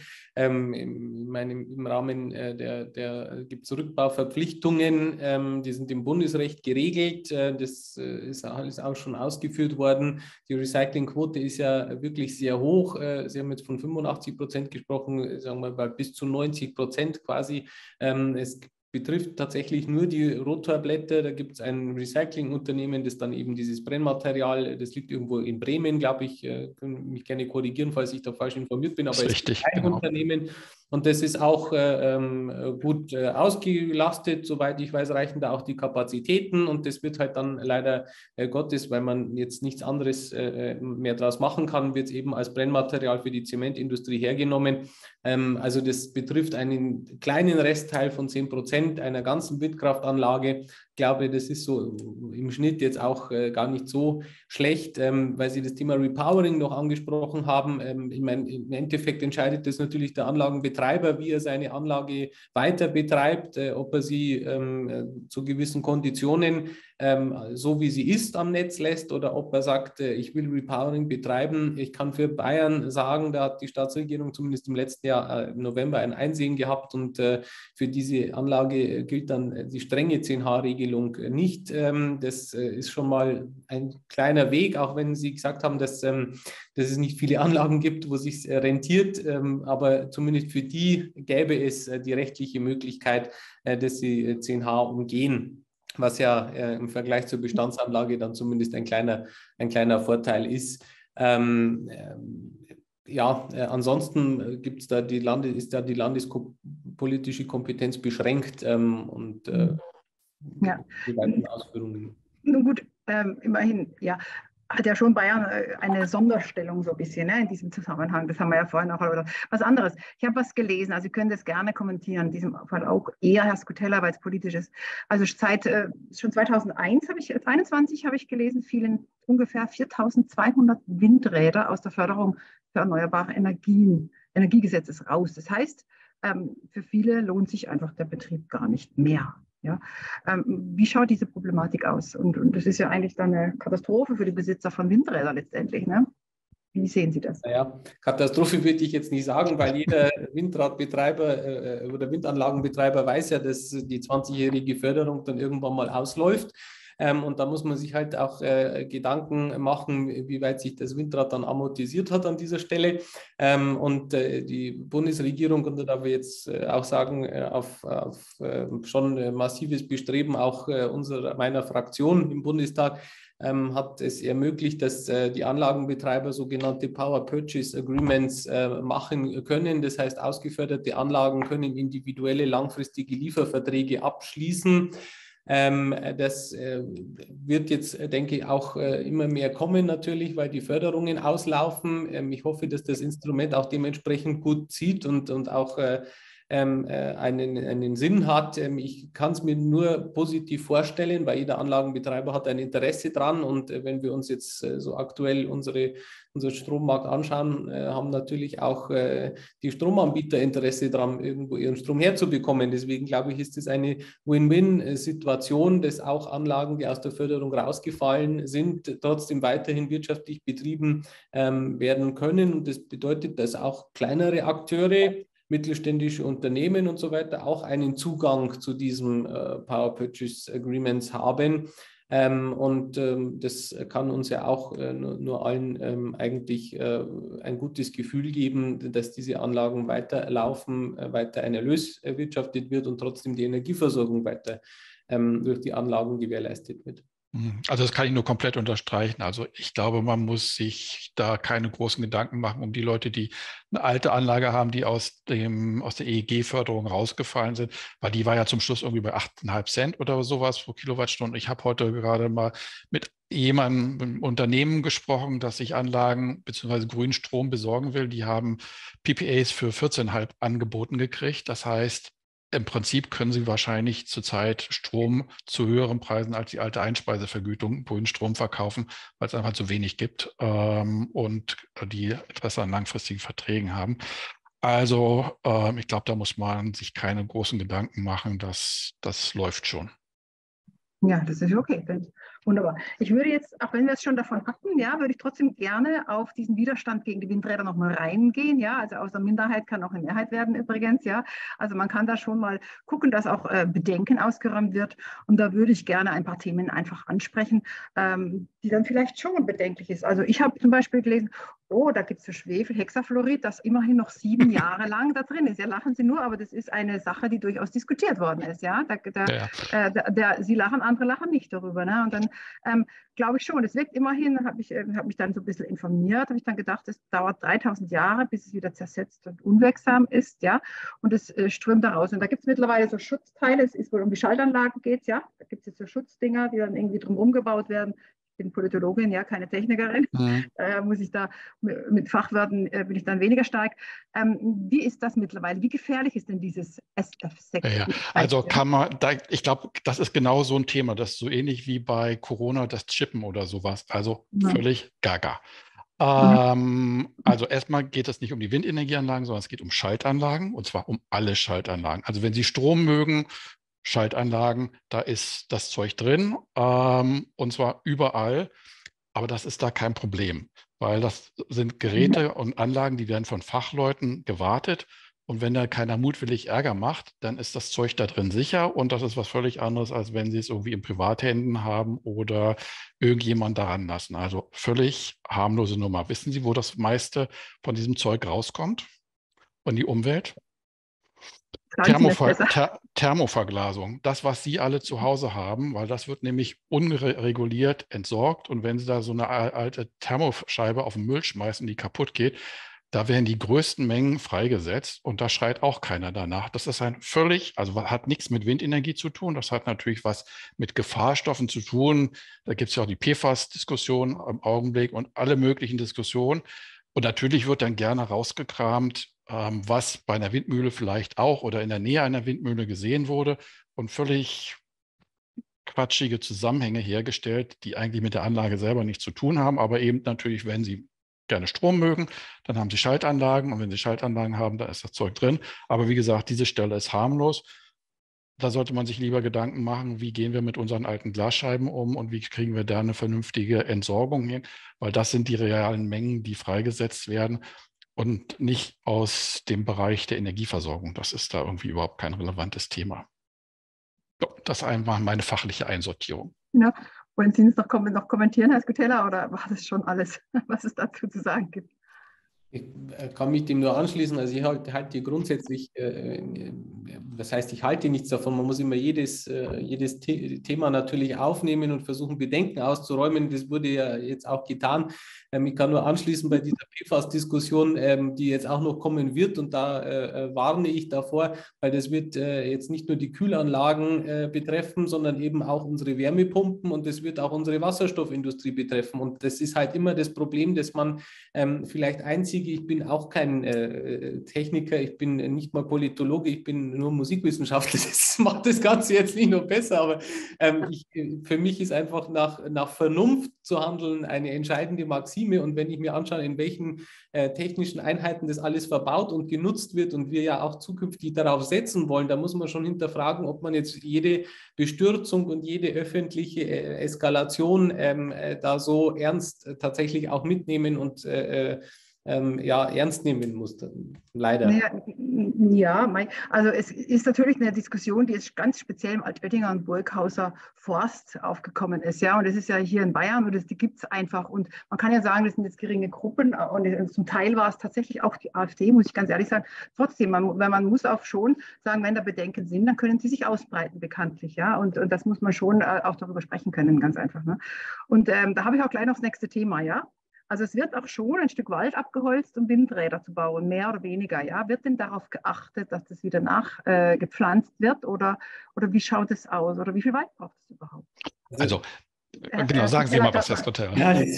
Im Rahmen der gibt es Rückbauverpflichtungen, die sind im Bundesrecht geregelt. Das ist alles auch schon ausgeführt worden. Die Recyclingquote ist ja wirklich sehr hoch. Sie haben jetzt von 85% gesprochen, sagen wir mal bis zu 90% quasi. Es betrifft tatsächlich nur die Rotorblätter. Da gibt es ein Recyclingunternehmen, das dann eben dieses Brennmaterial, das liegt irgendwo in Bremen, glaube ich, können mich gerne korrigieren, falls ich da falsch informiert bin, aber es ist ein Unternehmen. Und das ist auch gut ausgelastet, soweit ich weiß, reichen da auch die Kapazitäten und das wird halt dann leider Gottes, weil man jetzt nichts anderes mehr draus machen kann, wird es eben als Brennmaterial für die Zementindustrie hergenommen. Also das betrifft einen kleinen Restteil von 10% einer ganzen Windkraftanlage. Ich glaube, das ist so im Schnitt jetzt auch gar nicht so schlecht, weil Sie das Thema Repowering noch angesprochen haben. Ich meine, im Endeffekt entscheidet das natürlich der Anlagenbetreiber, wie er seine Anlage weiter betreibt, ob er sie zu gewissen Konditionen so wie sie ist am Netz lässt oder ob er sagt, ich will Repowering betreiben. Ich kann für Bayern sagen, da hat die Staatsregierung zumindest im letzten Jahr im November ein Einsehen gehabt und für diese Anlage gilt dann die strenge 10H-Regelung nicht. Das ist schon mal ein kleiner Weg, auch wenn Sie gesagt haben, dass es nicht viele Anlagen gibt, wo es sich rentiert, aber zumindest für die gäbe es die rechtliche Möglichkeit, dass sie 10H umgehen. Was ja im Vergleich zur Bestandsanlage dann zumindest ein kleiner Vorteil ist. Ansonsten ist da die landespolitische Kompetenz beschränkt und die weiteren Ausführungen. Nun gut, immerhin, ja, hat ja schon Bayern eine Sonderstellung so ein bisschen in diesem Zusammenhang. Das haben wir ja vorhin auch. Oder was anderes. Ich habe was gelesen, also Sie können das gerne kommentieren, in diesem Fall auch eher Herr Skutella, weil es politisch ist. Also schon 2021 habe ich gelesen, fielen ungefähr 4.200 Windräder aus der Förderung für erneuerbare Energiegesetzes raus. Das heißt, für viele lohnt sich einfach der Betrieb gar nicht mehr. Ja? Wie schaut diese Problematik aus? Und das ist ja eigentlich dann eine Katastrophe für die Besitzer von Windrädern letztendlich. Ne? Wie sehen Sie das? Naja, Katastrophe würde ich jetzt nicht sagen, weil jeder Windradbetreiber oder Windanlagenbetreiber weiß ja, dass die 20-jährige Förderung dann irgendwann mal ausläuft. Und da muss man sich halt auch Gedanken machen, wie weit sich das Windrad dann amortisiert hat an dieser Stelle. Und die Bundesregierung, und da darf ich jetzt auch sagen, auf schon massives Bestreben auch meiner Fraktion im Bundestag, hat es ermöglicht, dass die Anlagenbetreiber sogenannte Power Purchase Agreements machen können. Das heißt, ausgeförderte Anlagen können individuelle langfristige Lieferverträge abschließen. Das wird jetzt, denke ich, auch immer mehr kommen natürlich, weil die Förderungen auslaufen. Ich hoffe, dass das Instrument auch dementsprechend gut zieht und auch einen Sinn hat. Ich kann es mir nur positiv vorstellen, weil jeder Anlagenbetreiber hat ein Interesse dran. Und wenn wir uns jetzt so aktuell unseren Strommarkt anschauen, haben natürlich auch die Stromanbieter Interesse daran, irgendwo ihren Strom herzubekommen. Deswegen glaube ich, ist es eine Win-Win-Situation, dass auch Anlagen, die aus der Förderung rausgefallen sind, trotzdem weiterhin wirtschaftlich betrieben werden können. Und das bedeutet, dass auch kleinere Akteure, mittelständische Unternehmen und so weiter auch einen Zugang zu diesem Power Purchase Agreements haben. Das kann uns ja auch nur allen eigentlich ein gutes Gefühl geben, dass diese Anlagen weiterlaufen, weiter ein Erlös erwirtschaftet wird und trotzdem die Energieversorgung weiter durch die Anlagen gewährleistet wird. Also das kann ich nur komplett unterstreichen. Also ich glaube, man muss sich da keine großen Gedanken machen um die Leute, die eine alte Anlage haben, die aus der EEG-Förderung rausgefallen sind, weil die war ja zum Schluss irgendwie bei 8,5 Cent oder sowas pro Kilowattstunde. Ich habe heute gerade mal mit jemandem im Unternehmen gesprochen, das sich Anlagen bzw. grünen Strom besorgen will. Die haben PPAs für 14,5 angeboten gekriegt. Das heißt, im Prinzip können Sie wahrscheinlich zurzeit Strom zu höheren Preisen als die alte Einspeisevergütung grünen Strom verkaufen, weil es einfach zu wenig gibt und die Interesse an langfristigen Verträgen haben. Also ich glaube, da muss man sich keine großen Gedanken machen, das läuft schon. Ja, das ist okay. Wunderbar. Ich würde jetzt, auch wenn wir es schon davon hatten, ja, würde ich trotzdem gerne auf diesen Widerstand gegen die Windräder nochmal reingehen. Ja, also aus der Minderheit kann auch eine Mehrheit werden übrigens. Ja, also man kann da schon mal gucken, dass auch Bedenken ausgeräumt wird. Und da würde ich gerne ein paar Themen einfach ansprechen, die dann vielleicht schon bedenklich ist. Also ich habe zum Beispiel gelesen, oh, da gibt es so Schwefelhexafluorid, das immerhin noch 7 Jahre lang da drin ist. Ja, lachen Sie nur, aber das ist eine Sache, die durchaus diskutiert worden ist. Ja, Sie lachen, andere lachen nicht darüber. Ne? Und dann glaube ich schon, es wirkt immerhin, habe mich dann so ein bisschen informiert, habe ich dann gedacht, es dauert 3000 Jahre, bis es wieder zersetzt und unwirksam ist. Ja, und es strömt da raus. Und da gibt es mittlerweile so Schutzteile, es ist wohl um die Schaltanlage geht. Ja, da gibt es jetzt so Schutzdinger, die dann irgendwie drumherum gebaut werden. Ich bin Politologin, ja, keine Technikerin. Muss ich da mit Fachwörtern bin ich dann weniger stark. Wie ist das mittlerweile? Wie gefährlich ist denn dieses SF6? Ja. Also ich glaube, das ist genau so ein Thema, das ist so ähnlich wie bei Corona das Chippen oder sowas. Also völlig gaga. Also erstmal geht es nicht um die Windenergieanlagen, sondern es geht um Schaltanlagen und zwar um alle Schaltanlagen. Also wenn Sie Strom mögen, Schaltanlagen, da ist das Zeug drin und zwar überall, aber das ist da kein Problem, weil das sind Geräte und Anlagen, die werden von Fachleuten gewartet und wenn da keiner mutwillig Ärger macht, dann ist das Zeug da drin sicher und das ist was völlig anderes, als wenn Sie es irgendwie in Privathänden haben oder irgendjemand daran lassen. Also völlig harmlose Nummer. Wissen Sie, wo das meiste von diesem Zeug rauskommt und die Umwelt? Thermoverglasung, das, was Sie alle zu Hause haben, weil das wird nämlich unreguliert entsorgt und wenn Sie da so eine alte Thermoscheibe auf den Müll schmeißen, die kaputt geht, da werden die größten Mengen freigesetzt und da schreit auch keiner danach. Das ist also hat nichts mit Windenergie zu tun, das hat natürlich was mit Gefahrstoffen zu tun. Da gibt es ja auch die PFAS-Diskussion im Augenblick und alle möglichen Diskussionen. Und natürlich wird dann gerne rausgekramt, was bei einer Windmühle vielleicht auch oder in der Nähe einer Windmühle gesehen wurde und völlig quatschige Zusammenhänge hergestellt, die eigentlich mit der Anlage selber nichts zu tun haben, aber eben natürlich, wenn Sie gerne Strom mögen, dann haben Sie Schaltanlagen und wenn Sie Schaltanlagen haben, da ist das Zeug drin. Aber wie gesagt, diese Stelle ist harmlos da sollte man sich lieber Gedanken machen, wie gehen wir mit unseren alten Glasscheiben um und wie kriegen wir da eine vernünftige Entsorgung hin, weil das sind die realen Mengen, die freigesetzt werden und nicht aus dem Bereich der Energieversorgung. Das ist da irgendwie überhaupt kein relevantes Thema. So, das ist einfach meine fachliche Einsortierung. Ja. Wollen Sie uns noch kommentieren, Herr Skutella, oder war das schon alles, was es dazu zu sagen gibt? Ich kann mich dem nur anschließen. Also ich halte hier grundsätzlich, das heißt, ich halte nichts davon. Man muss immer jedes Thema natürlich aufnehmen und versuchen, Bedenken auszuräumen. Das wurde ja jetzt auch getan. Ich kann nur anschließen bei dieser PFAS-Diskussion, die jetzt auch noch kommen wird. Und da warne ich davor, weil das wird jetzt nicht nur die Kühlanlagen betreffen, sondern eben auch unsere Wärmepumpen und das wird auch unsere Wasserstoffindustrie betreffen. Und das ist halt immer das Problem, dass man vielleicht einzig, ich bin auch kein Techniker, ich bin nicht mal Politologe, ich bin nur Musikwissenschaftler. Das macht das Ganze jetzt nicht noch besser, aber für mich ist einfach nach Vernunft zu handeln eine entscheidende Maxime. Und wenn ich mir anschaue, in welchen technischen Einheiten das alles verbaut und genutzt wird und wir ja auch zukünftig darauf setzen wollen, da muss man schon hinterfragen, ob man jetzt jede Bestürzung und jede öffentliche Eskalation da so ernst tatsächlich auch mitnehmen und ernst nehmen muss, leider. Ja, also es ist natürlich eine Diskussion, die jetzt ganz speziell im Altöttinger und Burghauser Forst aufgekommen ist. Ja, und das ist ja hier in Bayern und die gibt es einfach. Und man kann ja sagen, das sind jetzt geringe Gruppen und zum Teil war es tatsächlich auch die AfD, muss ich ganz ehrlich sagen. Trotzdem, man muss auch schon sagen, wenn da Bedenken sind, dann können sie sich ausbreiten, bekanntlich. Ja, und das muss man schon auch darüber sprechen können, ganz einfach. Ne? Und da habe ich auch gleich noch das nächste Thema, ja. Also es wird auch schon ein Stück Wald abgeholzt, um Windräder zu bauen, mehr oder weniger. Ja? Wird denn darauf geachtet, dass das wieder nachgepflanzt wird oder wie schaut es aus oder wie viel Wald braucht es überhaupt? Also genau, sagen Sie mal was, Herr Skutella. Ja, die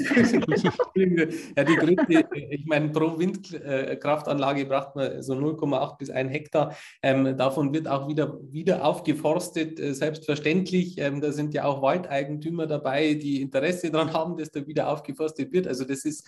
größte, ich meine, pro Windkraftanlage braucht man so 0,8 bis 1 Hektar. Davon wird auch wieder aufgeforstet, selbstverständlich. Da sind ja auch Waldeigentümer dabei, die Interesse daran haben, dass da wieder aufgeforstet wird. Also das ist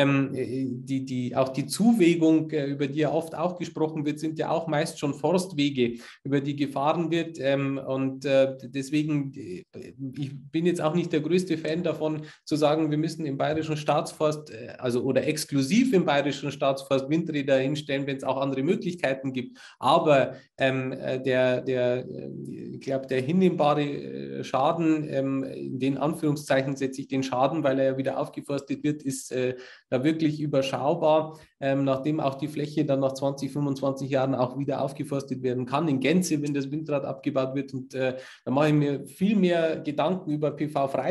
auch die Zuwägung, über die ja oft auch gesprochen wird, sind ja auch meist schon Forstwege, über die gefahren wird. Deswegen, ich bin jetzt auch nicht der größte Fan davon, zu sagen, wir müssen im Bayerischen Staatsforst, oder exklusiv im Bayerischen Staatsforst Windräder hinstellen, wenn es auch andere Möglichkeiten gibt. Aber ich glaube, der hinnehmbare Schaden, in den Anführungszeichen setze ich den Schaden, weil er ja wieder aufgeforstet wird, ist da wirklich überschaubar, nachdem auch die Fläche dann nach 20, 25 Jahren auch wieder aufgeforstet werden kann, in Gänze, wenn das Windrad abgebaut wird. Und da mache ich mir viel mehr Gedanken über PV-Freiflächen,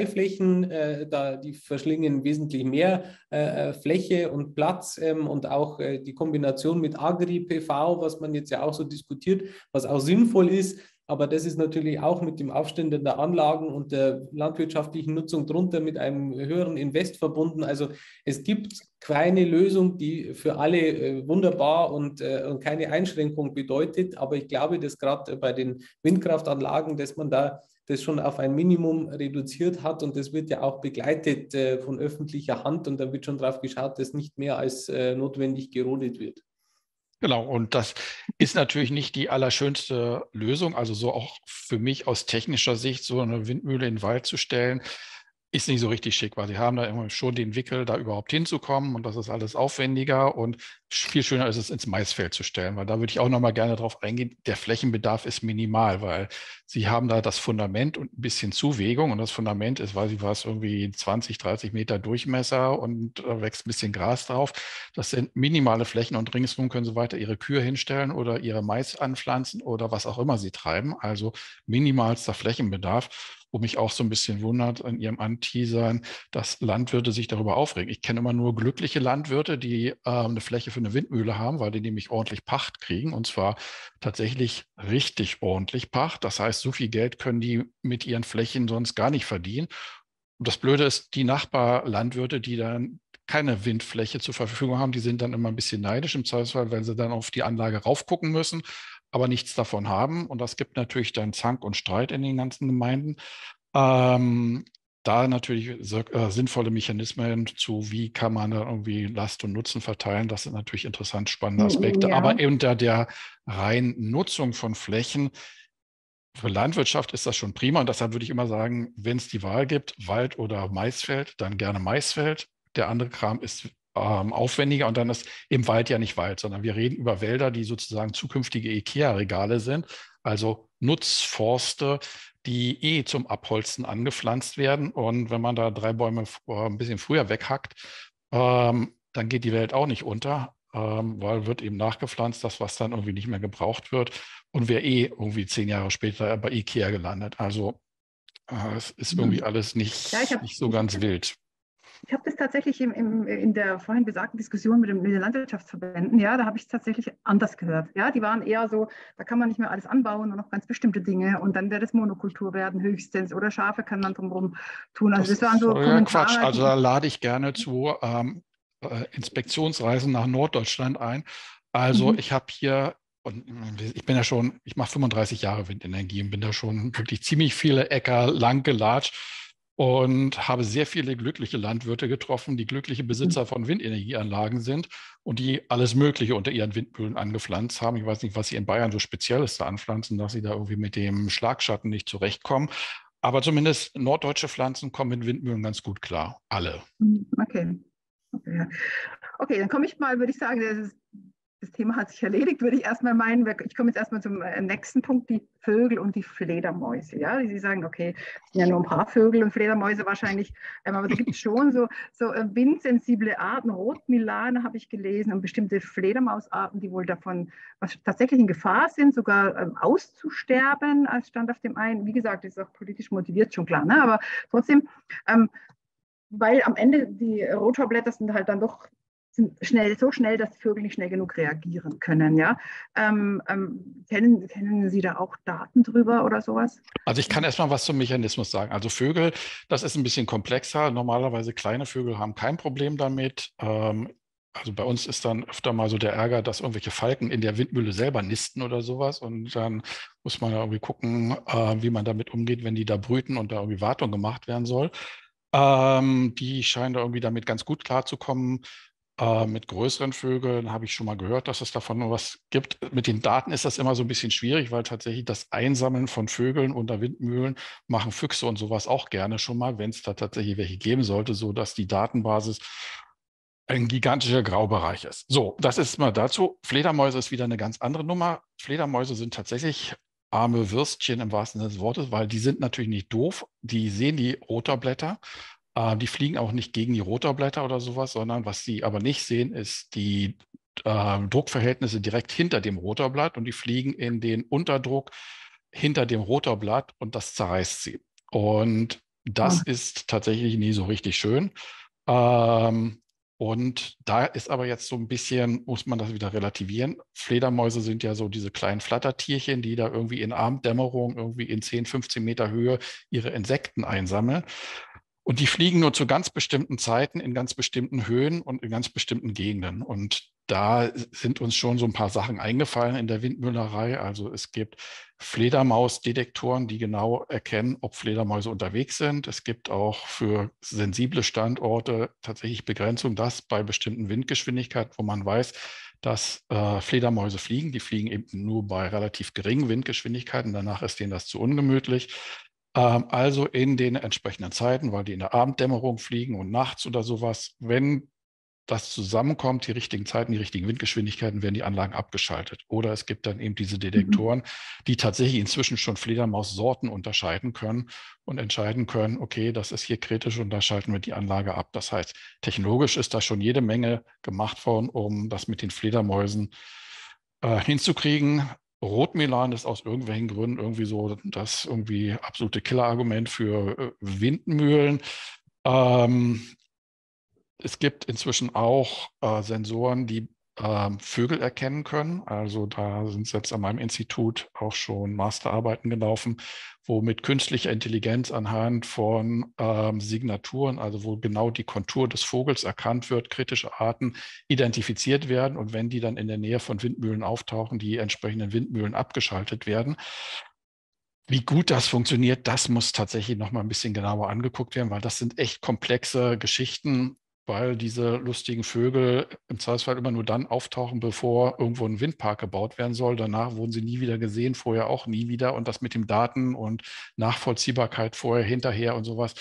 die verschlingen wesentlich mehr Fläche und Platz und auch die Kombination mit Agri-PV, was man jetzt ja auch so diskutiert, was auch sinnvoll ist. Aber das ist natürlich auch mit dem Aufstellen der Anlagen und der landwirtschaftlichen Nutzung drunter mit einem höheren Invest verbunden. Also es gibt keine Lösung, die für alle wunderbar und keine Einschränkung bedeutet. Aber ich glaube, dass gerade bei den Windkraftanlagen, dass man da das schon auf ein Minimum reduziert hat und das wird ja auch begleitet von öffentlicher Hand und da wird schon darauf geschaut, dass nicht mehr als notwendig gerodet wird. Genau, und das ist natürlich nicht die allerschönste Lösung, also so auch für mich aus technischer Sicht so eine Windmühle in den Wald zu stellen, ist nicht so richtig schick, weil sie haben da immer schon den Wickel, da überhaupt hinzukommen und das ist alles aufwendiger und viel schöner ist es, ins Maisfeld zu stellen, weil da würde ich auch noch mal gerne drauf eingehen, der Flächenbedarf ist minimal, weil sie haben da das Fundament und ein bisschen Zuwegung und das Fundament ist, weiß ich was, irgendwie 20, 30 Meter Durchmesser und wächst ein bisschen Gras drauf. Das sind minimale Flächen und ringsherum können sie weiter ihre Kühe hinstellen oder ihre Mais anpflanzen oder was auch immer sie treiben, also minimalster Flächenbedarf. Wo mich auch so ein bisschen wundert in Ihrem Anteasern, dass Landwirte sich darüber aufregen. Ich kenne immer nur glückliche Landwirte, die eine Fläche für eine Windmühle haben, weil die nämlich ordentlich Pacht kriegen und zwar tatsächlich richtig ordentlich Pacht. Das heißt, so viel Geld können die mit ihren Flächen sonst gar nicht verdienen. Und das Blöde ist, die Nachbarlandwirte, die dann keine Windfläche zur Verfügung haben, die sind dann immer ein bisschen neidisch im Zweifelsfall, wenn sie dann auf die Anlage raufgucken müssen, aber nichts davon haben. Und das gibt natürlich dann Zank und Streit in den ganzen Gemeinden. Da natürlich sinnvolle Mechanismen zu, wie kann man da irgendwie Last und Nutzen verteilen, das sind natürlich interessant spannende Aspekte. Ja. Aber unter der reinen Nutzung von Flächen für Landwirtschaft ist das schon prima und deshalb würde ich immer sagen, wenn es die Wahl gibt, Wald oder Maisfeld, dann gerne Maisfeld. Der andere Kram ist aufwendiger und dann ist im Wald ja nicht Wald, sondern wir reden über Wälder, die sozusagen zukünftige IKEA-Regale sind, also Nutzforste, die zum Abholzen angepflanzt werden. Und wenn man da 3 Bäume ein bisschen früher weghackt, dann geht die Welt auch nicht unter, weil wird eben nachgepflanzt, das, was dann irgendwie nicht mehr gebraucht wird und wäre irgendwie 10 Jahre später bei IKEA gelandet. Also es ist irgendwie alles nicht, nicht so ganz wild. Ich habe das tatsächlich in der vorhin besagten Diskussion mit den Landwirtschaftsverbänden, ja, da habe ich es tatsächlich anders gehört. Ja, die waren eher so, da kann man nicht mehr alles anbauen und noch ganz bestimmte Dinge und dann wird es Monokultur werden höchstens oder Schafe kann man drumherum tun. Also das waren so Kommentare. Quatsch, also da lade ich gerne zu Inspektionsreisen nach Norddeutschland ein. Also ich habe hier, und ich bin ja schon, ich mache 35 Jahre Windenergie und bin da schon wirklich ziemlich viele Äcker lang gelatscht und habe sehr viele glückliche Landwirte getroffen, die glückliche Besitzer von Windenergieanlagen sind und die alles Mögliche unter ihren Windmühlen angepflanzt haben. Ich weiß nicht, was sie in Bayern so Spezielles da anpflanzen, dass sie da irgendwie mit dem Schlagschatten nicht zurechtkommen. Aber zumindest norddeutsche Pflanzen kommen mit Windmühlen ganz gut klar. Alle. Okay. Okay, dann komme ich mal, würde ich sagen, das Thema hat sich erledigt, würde ich erstmal meinen. Ich komme jetzt erstmal zum nächsten Punkt, die Vögel und die Fledermäuse. Ja, Sie sagen, okay, es sind ja nur ein paar Vögel und Fledermäuse wahrscheinlich, aber da gibt es schon so windsensible Arten. Rotmilane habe ich gelesen und bestimmte Fledermausarten, die wohl davon tatsächlich in Gefahr sind, sogar auszusterben, als stand auf dem einen. Wie gesagt, das ist auch politisch motiviert, schon klar, ne? Aber trotzdem, weil am Ende die Rotorblätter sind halt dann doch so schnell, dass die Vögel nicht schnell genug reagieren können. Ja? Kennen Sie da auch Daten drüber oder sowas? Also ich kann erstmal was zum Mechanismus sagen. Also Vögel, das ist ein bisschen komplexer. Normalerweise kleine Vögel haben kein Problem damit. Also bei uns ist dann öfter mal so der Ärger, dass irgendwelche Falken in der Windmühle selber nisten oder sowas. Und dann muss man irgendwie gucken, wie man damit umgeht, wenn die da brüten und da irgendwie Wartung gemacht werden soll. Die scheinen da irgendwie damit ganz gut klarzukommen. Mit größeren Vögeln habe ich schon mal gehört, dass es davon nur was gibt. Mit den Daten ist das immer so ein bisschen schwierig, weil tatsächlich das Einsammeln von Vögeln unter Windmühlen machen Füchse und sowas auch gerne schon mal, wenn es da tatsächlich welche geben sollte, sodass die Datenbasis ein gigantischer Graubereich ist. So, das ist mal dazu. Fledermäuse ist wieder eine ganz andere Nummer. Fledermäuse sind tatsächlich arme Würstchen im wahrsten Sinne des Wortes, weil die sind natürlich nicht doof. Die sehen die Rotorblätter. Die fliegen auch nicht gegen die Rotorblätter oder sowas, sondern was sie aber nicht sehen, ist die Druckverhältnisse direkt hinter dem Rotorblatt und die fliegen in den Unterdruck hinter dem Rotorblatt und das zerreißt sie. Und das ist tatsächlich nie so richtig schön. Und da ist aber jetzt so ein bisschen, muss man das wieder relativieren. Fledermäuse sind ja so diese kleinen Flattertierchen, die da irgendwie in Abenddämmerung, irgendwie in 10, 15 Meter Höhe ihre Insekten einsammeln. Und die fliegen nur zu ganz bestimmten Zeiten, in ganz bestimmten Höhen und in ganz bestimmten Gegenden. Und da sind uns schon so ein paar Sachen eingefallen in der Windmüllerei. Also es gibt Fledermausdetektoren, die genau erkennen, ob Fledermäuse unterwegs sind. Es gibt auch für sensible Standorte tatsächlich Begrenzung, dass bei bestimmten Windgeschwindigkeiten, wo man weiß, dass Fledermäuse fliegen, die fliegen eben nur bei relativ geringen Windgeschwindigkeiten. Danach ist denen das zu ungemütlich. Also in den entsprechenden Zeiten, weil die in der Abenddämmerung fliegen und nachts oder sowas, wenn das zusammenkommt, die richtigen Zeiten, die richtigen Windgeschwindigkeiten, werden die Anlagen abgeschaltet. Oder es gibt dann eben diese Detektoren, die tatsächlich inzwischen schon Fledermaussorten unterscheiden können und entscheiden können, okay, das ist hier kritisch und da schalten wir die Anlage ab. Das heißt, technologisch ist da schon jede Menge gemacht worden, um das mit den Fledermäusen hinzukriegen. Rotmilan ist aus irgendwelchen Gründen irgendwie so das irgendwie absolute Killerargument für Windmühlen. Es gibt inzwischen auch Sensoren, die Vögel erkennen können. Also da sind jetzt an meinem Institut auch schon Masterarbeiten gelaufen, wo mit künstlicher Intelligenz anhand von Signaturen, also wo genau die Kontur des Vogels erkannt wird, kritische Arten identifiziert werden und wenn die dann in der Nähe von Windmühlen auftauchen, die entsprechenden Windmühlen abgeschaltet werden. Wie gut das funktioniert, das muss tatsächlich noch mal ein bisschen genauer angeguckt werden, weil das sind echt komplexe Geschichten. weil diese lustigen Vögel im Zweifelsfall immer nur dann auftauchen, bevor irgendwo ein Windpark gebaut werden soll. Danach wurden sie nie wieder gesehen, vorher auch nie wieder. Und das mit den Daten und Nachvollziehbarkeit vorher, hinterher und sowas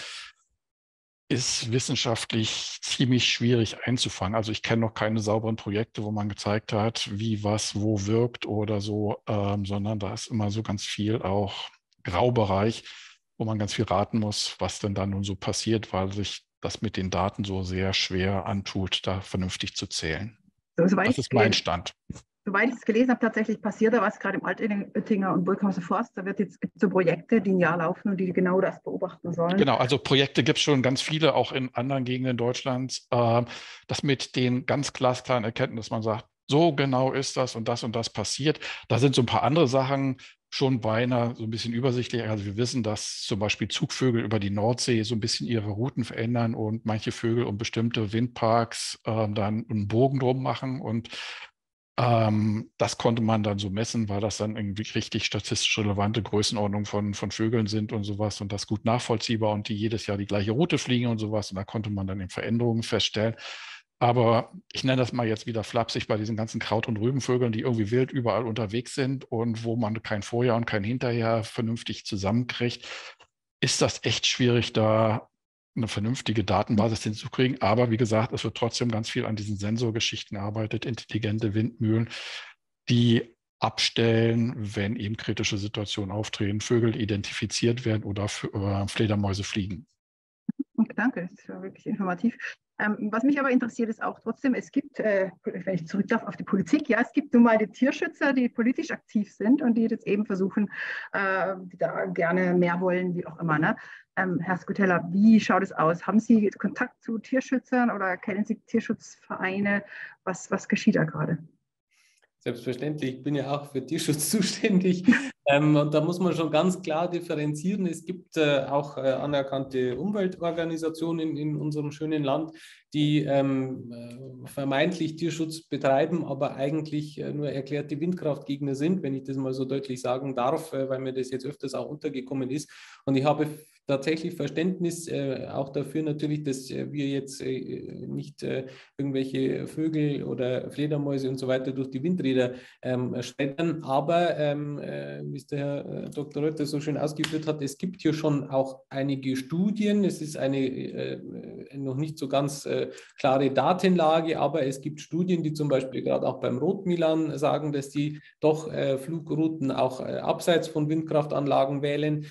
ist wissenschaftlich ziemlich schwierig einzufangen. Also ich kenne noch keine sauberen Projekte, wo man gezeigt hat, wie was wo wirkt oder so, sondern da ist immer so ganz viel auch Graubereich, wo man ganz viel raten muss, was denn da nun so passiert, weil sich das mit den Daten so sehr schwer antut, da vernünftig zu zählen. Das ist mein Stand. Soweit ich es gelesen habe, tatsächlich passiert da was, gerade im Altöttinger und Burghauser Forst. Da gibt es so Projekte, die ein Jahr laufen und die genau das beobachten sollen. Genau, also Projekte gibt es schon ganz viele, auch in anderen Gegenden Deutschlands. Das mit den ganz glasklaren Erkenntnissen, dass man sagt, so genau ist das und das passiert. Da sind so ein paar andere Sachen schon beinahe so ein bisschen übersichtlich. Also wir wissen, dass zum Beispiel Zugvögel über die Nordsee so ein bisschen ihre Routen verändern und manche Vögel um bestimmte Windparks dann einen Bogen drum machen, und das konnte man dann so messen, weil das dann irgendwie richtig statistisch relevante Größenordnungen von Vögeln sind und sowas, und das gut nachvollziehbar und die jedes Jahr die gleiche Route fliegen und sowas, und da konnte man dann eben Veränderungen feststellen. Aber ich nenne das mal jetzt wieder flapsig bei diesen ganzen Kraut- und Rübenvögeln, die irgendwie wild überall unterwegs sind und wo man kein Vorher und kein Hinterher vernünftig zusammenkriegt, ist das echt schwierig, da eine vernünftige Datenbasis hinzukriegen. Aber wie gesagt, es wird trotzdem ganz viel an diesen Sensorgeschichten gearbeitet, intelligente Windmühlen, die abstellen, wenn eben kritische Situationen auftreten, Vögel identifiziert werden oder Fledermäuse fliegen. Danke, das war wirklich informativ. Was mich aber interessiert, ist auch trotzdem, es gibt, wenn ich zurück darf auf die Politik, ja, es gibt nun mal die Tierschützer, die politisch aktiv sind und die jetzt eben versuchen, die da gerne mehr wollen, wie auch immer. Ne? Herr Skutella, wie schaut es aus? Haben Sie Kontakt zu Tierschützern oder kennen Sie Tierschutzvereine? Was geschieht da gerade? Selbstverständlich, ich bin ja auch für Tierschutz zuständig. Und da muss man schon ganz klar differenzieren. Es gibt auch anerkannte Umweltorganisationen in unserem schönen Land, die vermeintlich Tierschutz betreiben, aber eigentlich nur erklärte Windkraftgegner sind, wenn ich das mal so deutlich sagen darf, weil mir das jetzt öfters auch untergekommen ist. Und ich habe tatsächlich Verständnis auch dafür natürlich, dass wir jetzt nicht irgendwelche Vögel oder Fledermäuse und so weiter durch die Windräder schreddern. Aber wie es der Herr Dr. Rötter so schön ausgeführt hat, es gibt hier schon auch einige Studien. Es ist eine noch nicht so ganz klare Datenlage, aber es gibt Studien, die zum Beispiel gerade auch beim Rotmilan sagen, dass die doch Flugrouten auch abseits von Windkraftanlagen wählen.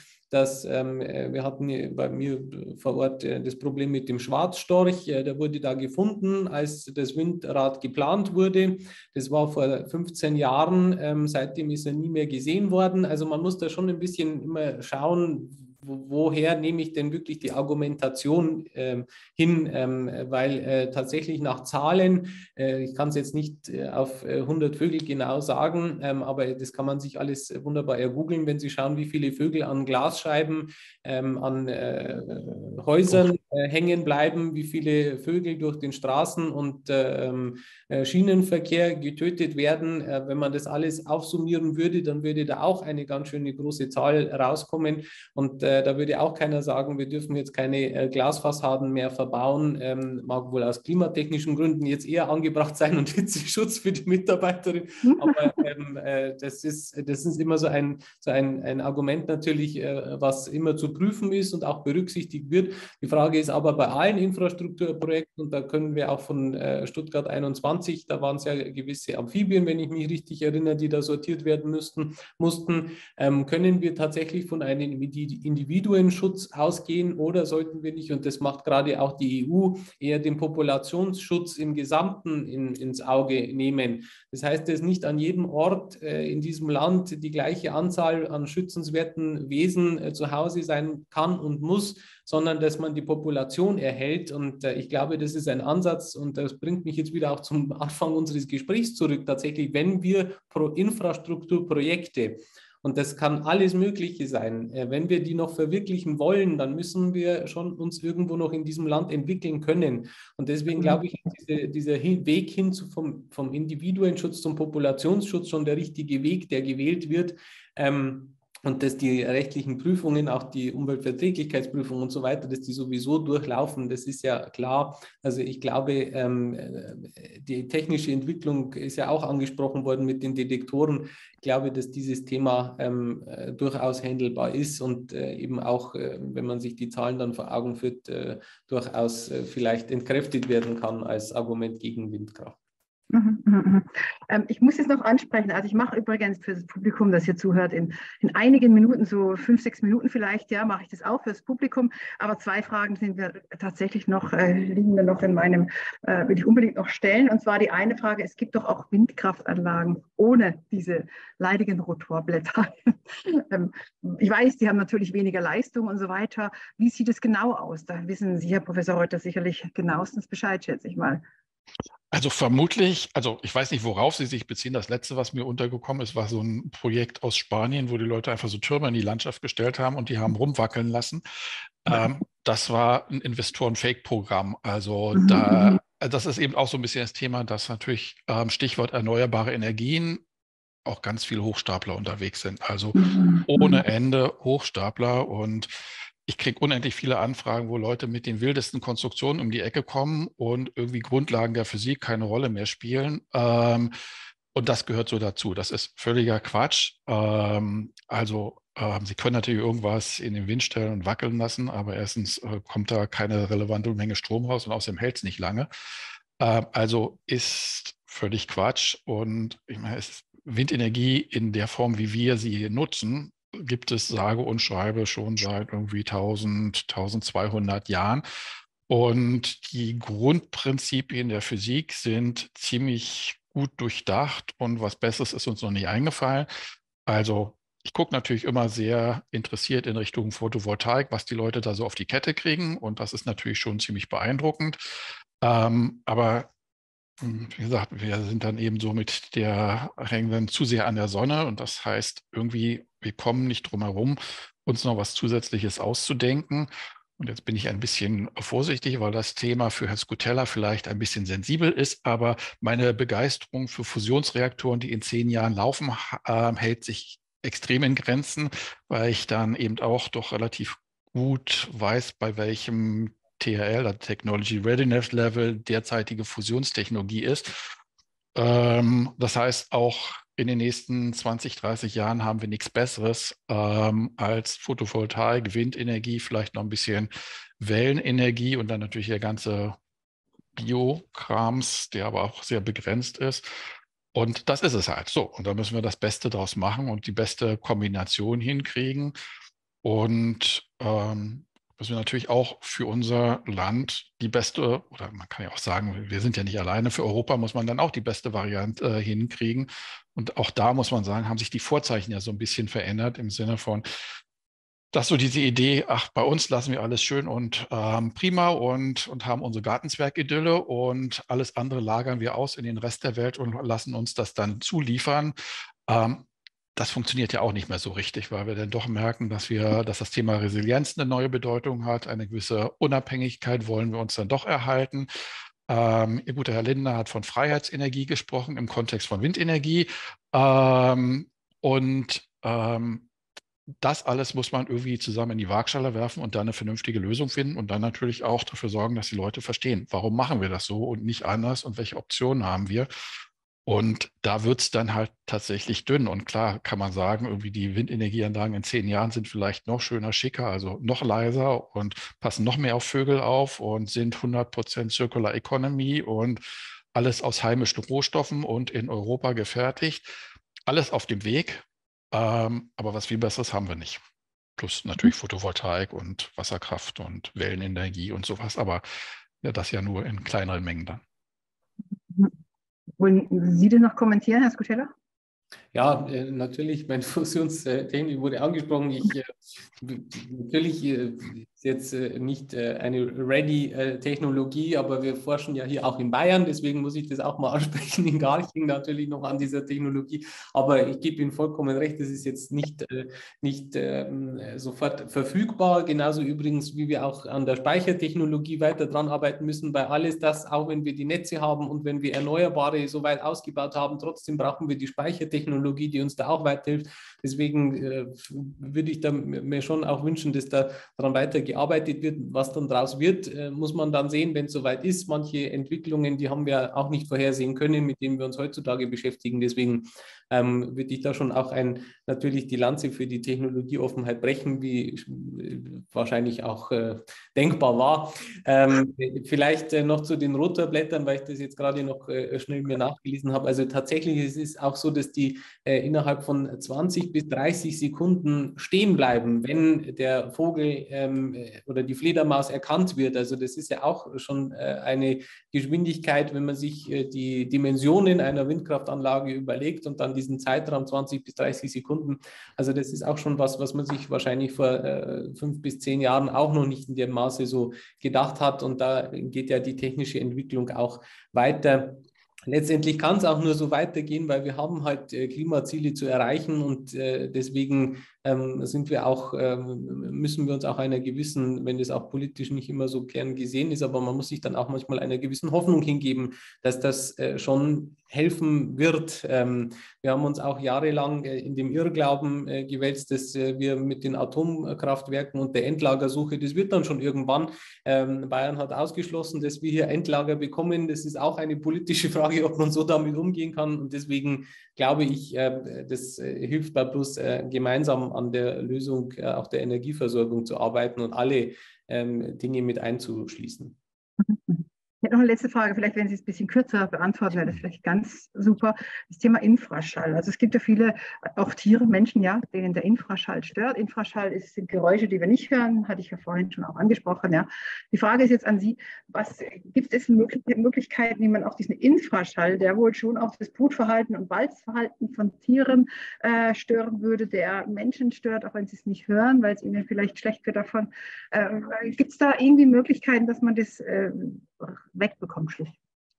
Wir hatten bei mir vor Ort das Problem mit dem Schwarzstorch. Der wurde da gefunden, als das Windrad geplant wurde. Das war vor 15 Jahren. Seitdem ist er nie mehr gesehen worden. Also man muss da schon ein bisschen immer schauen, woher nehme ich denn wirklich die Argumentation hin, weil tatsächlich nach Zahlen, ich kann es jetzt nicht auf 100 Vögel genau sagen, aber das kann man sich alles wunderbar ergoogeln, wenn Sie schauen, wie viele Vögel an Glasscheiben, an Häusern hängen bleiben, wie viele Vögel durch den Straßen- und Schienenverkehr getötet werden. Wenn man das alles aufsummieren würde, dann würde da auch eine ganz schöne große Zahl rauskommen, und da würde auch keiner sagen, wir dürfen jetzt keine Glasfassaden mehr verbauen. Mag wohl aus klimatechnischen Gründen jetzt eher angebracht sein und Hitzeschutz für die Mitarbeiterin. Aber das ist immer so ein Argument natürlich, was immer zu prüfen ist und auch berücksichtigt wird. Die Frage ist aber bei allen Infrastrukturprojekten, und da können wir auch von Stuttgart 21, da waren es ja gewisse Amphibien, wenn ich mich richtig erinnere, die da sortiert werden mussten, können wir tatsächlich von einem Individuenschutz ausgehen, oder sollten wir nicht, und das macht gerade auch die EU, eher den Populationsschutz im Gesamten ins Auge nehmen. Das heißt, dass nicht an jedem Ort in diesem Land die gleiche Anzahl an schützenswerten Wesen zu Hause sein kann und muss, sondern dass man die Population erhält. Und ich glaube, das ist ein Ansatz, und das bringt mich jetzt wieder auch zum Anfang unseres Gesprächs zurück, tatsächlich, wenn wir Infrastrukturprojekte, und das kann alles Mögliche sein, wenn wir die noch verwirklichen wollen, dann müssen wir schon uns irgendwo noch in diesem Land entwickeln können. Und deswegen glaube ich, dieser Weg hin vom Individuenschutz zum Populationsschutz schon der richtige Weg, der gewählt wird. und dass die rechtlichen Prüfungen, auch die Umweltverträglichkeitsprüfungen und so weiter, dass die sowieso durchlaufen, das ist ja klar. Also ich glaube, die technische Entwicklung ist ja auch angesprochen worden mit den Detektoren. Ich glaube, dass dieses Thema durchaus handelbar ist und eben auch, wenn man sich die Zahlen dann vor Augen führt, durchaus vielleicht entkräftet werden kann als Argument gegen Windkraft. Ich muss jetzt noch ansprechen, also ich mache übrigens für das Publikum, das hier zuhört, in einigen Minuten, so 5, 6 Minuten vielleicht, ja, mache ich das auch für das Publikum, aber 2 Fragen sind wir tatsächlich noch, liegen mir noch in meinem, will ich unbedingt noch stellen, und zwar die eine Frage, es gibt doch auch Windkraftanlagen ohne diese leidigen Rotorblätter. Ich weiß, die haben natürlich weniger Leistung und so weiter. Wie sieht es genau aus? Da wissen Sie, Herr Professor Reuter, sicherlich genauestens Bescheid, schätze ich mal. Also vermutlich, also ich weiß nicht, worauf Sie sich beziehen. Das letzte, was mir untergekommen ist, war so ein Projekt aus Spanien, wo die Leute einfach so Türme in die Landschaft gestellt haben und die haben rumwackeln lassen. Das war ein Investoren-Fake-Programm. Also das ist eben auch so ein bisschen das Thema, dass natürlich Stichwort erneuerbare Energien auch ganz viele Hochstapler unterwegs sind. Also ohne Ende Hochstapler, und ich kriege unendlich viele Anfragen, wo Leute mit den wildesten Konstruktionen um die Ecke kommen und irgendwie Grundlagen der Physik keine Rolle mehr spielen. Und das gehört so dazu. Das ist völliger Quatsch. Sie können natürlich irgendwas in den Wind stellen und wackeln lassen, aber erstens kommt da keine relevante Menge Strom raus und außerdem hält es nicht lange. Also ist völlig Quatsch. Und ich meine, Windenergie in der Form, wie wir sie nutzen, gibt es sage und schreibe schon seit irgendwie 1200 Jahren. Und die Grundprinzipien der Physik sind ziemlich gut durchdacht und was Besseres ist uns noch nicht eingefallen. Also ich gucke natürlich immer sehr interessiert in Richtung Photovoltaik, was die Leute da so auf die Kette kriegen, und das ist natürlich schon ziemlich beeindruckend. Aber wie gesagt, wir sind dann eben so hängen dann zu sehr an der Sonne, und das heißt irgendwie, wir kommen nicht drum herum, uns noch was Zusätzliches auszudenken. Und jetzt bin ich ein bisschen vorsichtig, weil das Thema für Herrn Skutella vielleicht ein bisschen sensibel ist, aber meine Begeisterung für Fusionsreaktoren, die in 10 Jahren laufen, hält sich extrem in Grenzen, weil ich dann eben auch doch relativ gut weiß, bei welchem TRL, Technology Readiness Level, derzeitige Fusionstechnologie ist. Das heißt, auch in den nächsten 20, 30 Jahren haben wir nichts Besseres als Photovoltaik, Windenergie, vielleicht noch ein bisschen Wellenenergie und dann natürlich der ganze Biokrams, der aber auch sehr begrenzt ist. Und das ist es halt so. Und da müssen wir das Beste draus machen und die beste Kombination hinkriegen. Und müssen wir natürlich auch für unser Land die beste, oder man kann ja auch sagen, wir sind ja nicht alleine, für Europa muss man dann auch die beste Variante hinkriegen. Und auch da muss man sagen, haben sich die Vorzeichen ja so ein bisschen verändert im Sinne von, dass so diese Idee, ach, bei uns lassen wir alles schön und prima und haben unsere Gartenzwerg-Idylle und alles andere lagern wir aus in den Rest der Welt und lassen uns das dann zuliefern. Das funktioniert ja auch nicht mehr so richtig, weil wir dann doch merken, dass das Thema Resilienz eine neue Bedeutung hat. Eine gewisse Unabhängigkeit wollen wir uns dann doch erhalten. Ihr guter Herr Lindner hat von Freiheitsenergie gesprochen im Kontext von Windenergie. Das alles muss man irgendwie zusammen in die Waagschale werfen und dann eine vernünftige Lösung finden und dann natürlich auch dafür sorgen, dass die Leute verstehen, warum machen wir das so und nicht anders und welche Optionen haben wir. Und da wird es dann halt tatsächlich dünn. Und klar kann man sagen, irgendwie die Windenergieanlagen in 10 Jahren sind vielleicht noch schöner, schicker, also noch leiser und passen noch mehr auf Vögel auf und sind 100% Circular Economy und alles aus heimischen Rohstoffen und in Europa gefertigt. Alles auf dem Weg. Aber was viel Besseres haben wir nicht. Plus natürlich Photovoltaik und Wasserkraft und Wellenenergie und sowas. Aber ja, das ja nur in kleineren Mengen dann. Wollen Sie das noch kommentieren, Herr Skutella? Ja, natürlich, meine Fusionstechnik wurde angesprochen. Natürlich ist jetzt nicht eine Ready-Technologie, aber wir forschen ja hier auch in Bayern, deswegen muss ich das auch mal ansprechen, in Garching natürlich noch an dieser Technologie. Aber ich gebe Ihnen vollkommen recht, das ist jetzt nicht sofort verfügbar. Genauso übrigens, wie wir auch an der Speichertechnologie weiter dran arbeiten müssen, weil alles das, auch wenn wir die Netze haben und wenn wir Erneuerbare so weit ausgebaut haben, trotzdem brauchen wir die Speichertechnologie. Technologie, die uns da auch weiterhilft. Deswegen würde ich mir schon auch wünschen, dass da daran weitergearbeitet wird. Was dann draus wird, muss man dann sehen, wenn es soweit ist. Manche Entwicklungen, die haben wir auch nicht vorhersehen können, mit denen wir uns heutzutage beschäftigen. Deswegen würde ich da schon auch natürlich die Lanze für die Technologieoffenheit brechen, wie wahrscheinlich auch denkbar war. Vielleicht noch zu den Rotorblättern, weil ich das jetzt gerade noch schnell mir nachgelesen habe. Also tatsächlich ist es auch so, dass die innerhalb von 20 bis 30 Sekunden stehen bleiben, wenn der Vogel oder die Fledermaus erkannt wird. Also das ist ja auch schon eine Geschwindigkeit, wenn man sich die Dimensionen einer Windkraftanlage überlegt und dann diesen Zeitraum 20 bis 30 Sekunden. Also das ist auch schon was man sich wahrscheinlich vor 5 bis 10 Jahren auch noch nicht in dem Maße so gedacht hat. Und da geht ja die technische Entwicklung auch weiter. Letztendlich kann es auch nur so weitergehen, weil wir haben halt Klimaziele zu erreichen und deswegen müssen wir uns auch einer gewissen, wenn das auch politisch nicht immer so gern gesehen ist, aber man muss sich dann auch manchmal einer gewissen Hoffnung hingeben, dass das schon helfen wird. Wir haben uns auch jahrelang in dem Irrglauben gewälzt, dass wir mit den Atomkraftwerken und der Endlagersuche, das wird dann schon irgendwann. Bayern hat ausgeschlossen, dass wir hier Endlager bekommen. Das ist auch eine politische Frage, ob man so damit umgehen kann. Und deswegen glaube ich, das hilft da bloß gemeinsam an der Lösung auch der Energieversorgung zu arbeiten und alle Dinge mit einzuschließen. Ich hätte noch eine letzte Frage, vielleicht wenn Sie es ein bisschen kürzer beantworten, wäre das vielleicht ganz super. Das Thema Infraschall. Also es gibt ja viele, auch Tiere, Menschen, ja, denen der Infraschall stört. Infraschall sind Geräusche, die wir nicht hören, hatte ich ja vorhin schon auch angesprochen. Ja. Die Frage ist jetzt an Sie, gibt es Möglichkeiten, wie man auch diesen Infraschall, der wohl schon auch das Brutverhalten und Balzverhalten von Tieren stören würde, der Menschen stört, auch wenn sie es nicht hören, weil es ihnen vielleicht schlecht wird davon. Gibt es da irgendwie Möglichkeiten, dass man das wegbekommen schlicht?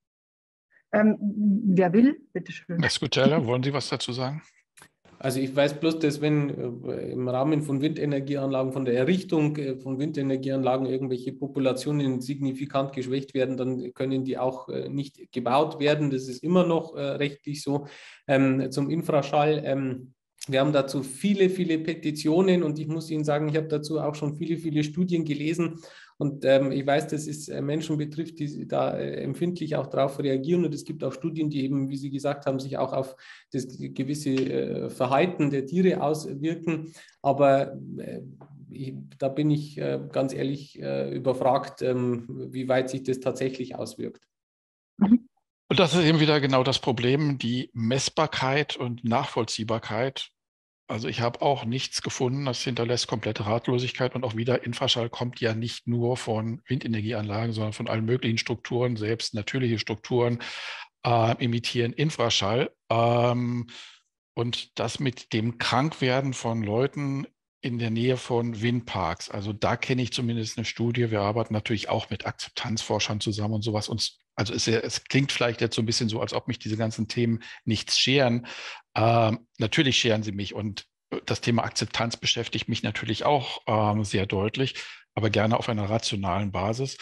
Wer will, bitteschön. Herr Skutella, wollen Sie was dazu sagen? Also ich weiß bloß, dass wenn im Rahmen von Windenergieanlagen, von der Errichtung von Windenergieanlagen irgendwelche Populationen signifikant geschwächt werden, dann können die auch nicht gebaut werden. Das ist immer noch rechtlich so. Zum Infraschall. Wir haben dazu viele, viele Petitionen und ich muss Ihnen sagen, ich habe dazu auch schon viele, viele Studien gelesen. Und ich weiß, dass es Menschen betrifft, die da empfindlich auch darauf reagieren. Und es gibt auch Studien, die eben, wie Sie gesagt haben, sich auch auf das gewisse Verhalten der Tiere auswirken. Aber da bin ich ganz ehrlich überfragt, wie weit sich das tatsächlich auswirkt. Und das ist eben wieder genau das Problem, die Messbarkeit und Nachvollziehbarkeit. Also ich habe auch nichts gefunden, das hinterlässt komplette Ratlosigkeit und auch wieder Infraschall kommt ja nicht nur von Windenergieanlagen, sondern von allen möglichen Strukturen, selbst natürliche Strukturen imitieren Infraschall. Und das mit dem Krankwerden von Leuten in der Nähe von Windparks, also da kenne ich zumindest eine Studie, wir arbeiten natürlich auch mit Akzeptanzforschern zusammen und sowas. Also es klingt vielleicht jetzt so ein bisschen so, als ob mich diese ganzen Themen nichts scheren. Natürlich scheren sie mich und das Thema Akzeptanz beschäftigt mich natürlich auch sehr deutlich, aber gerne auf einer rationalen Basis.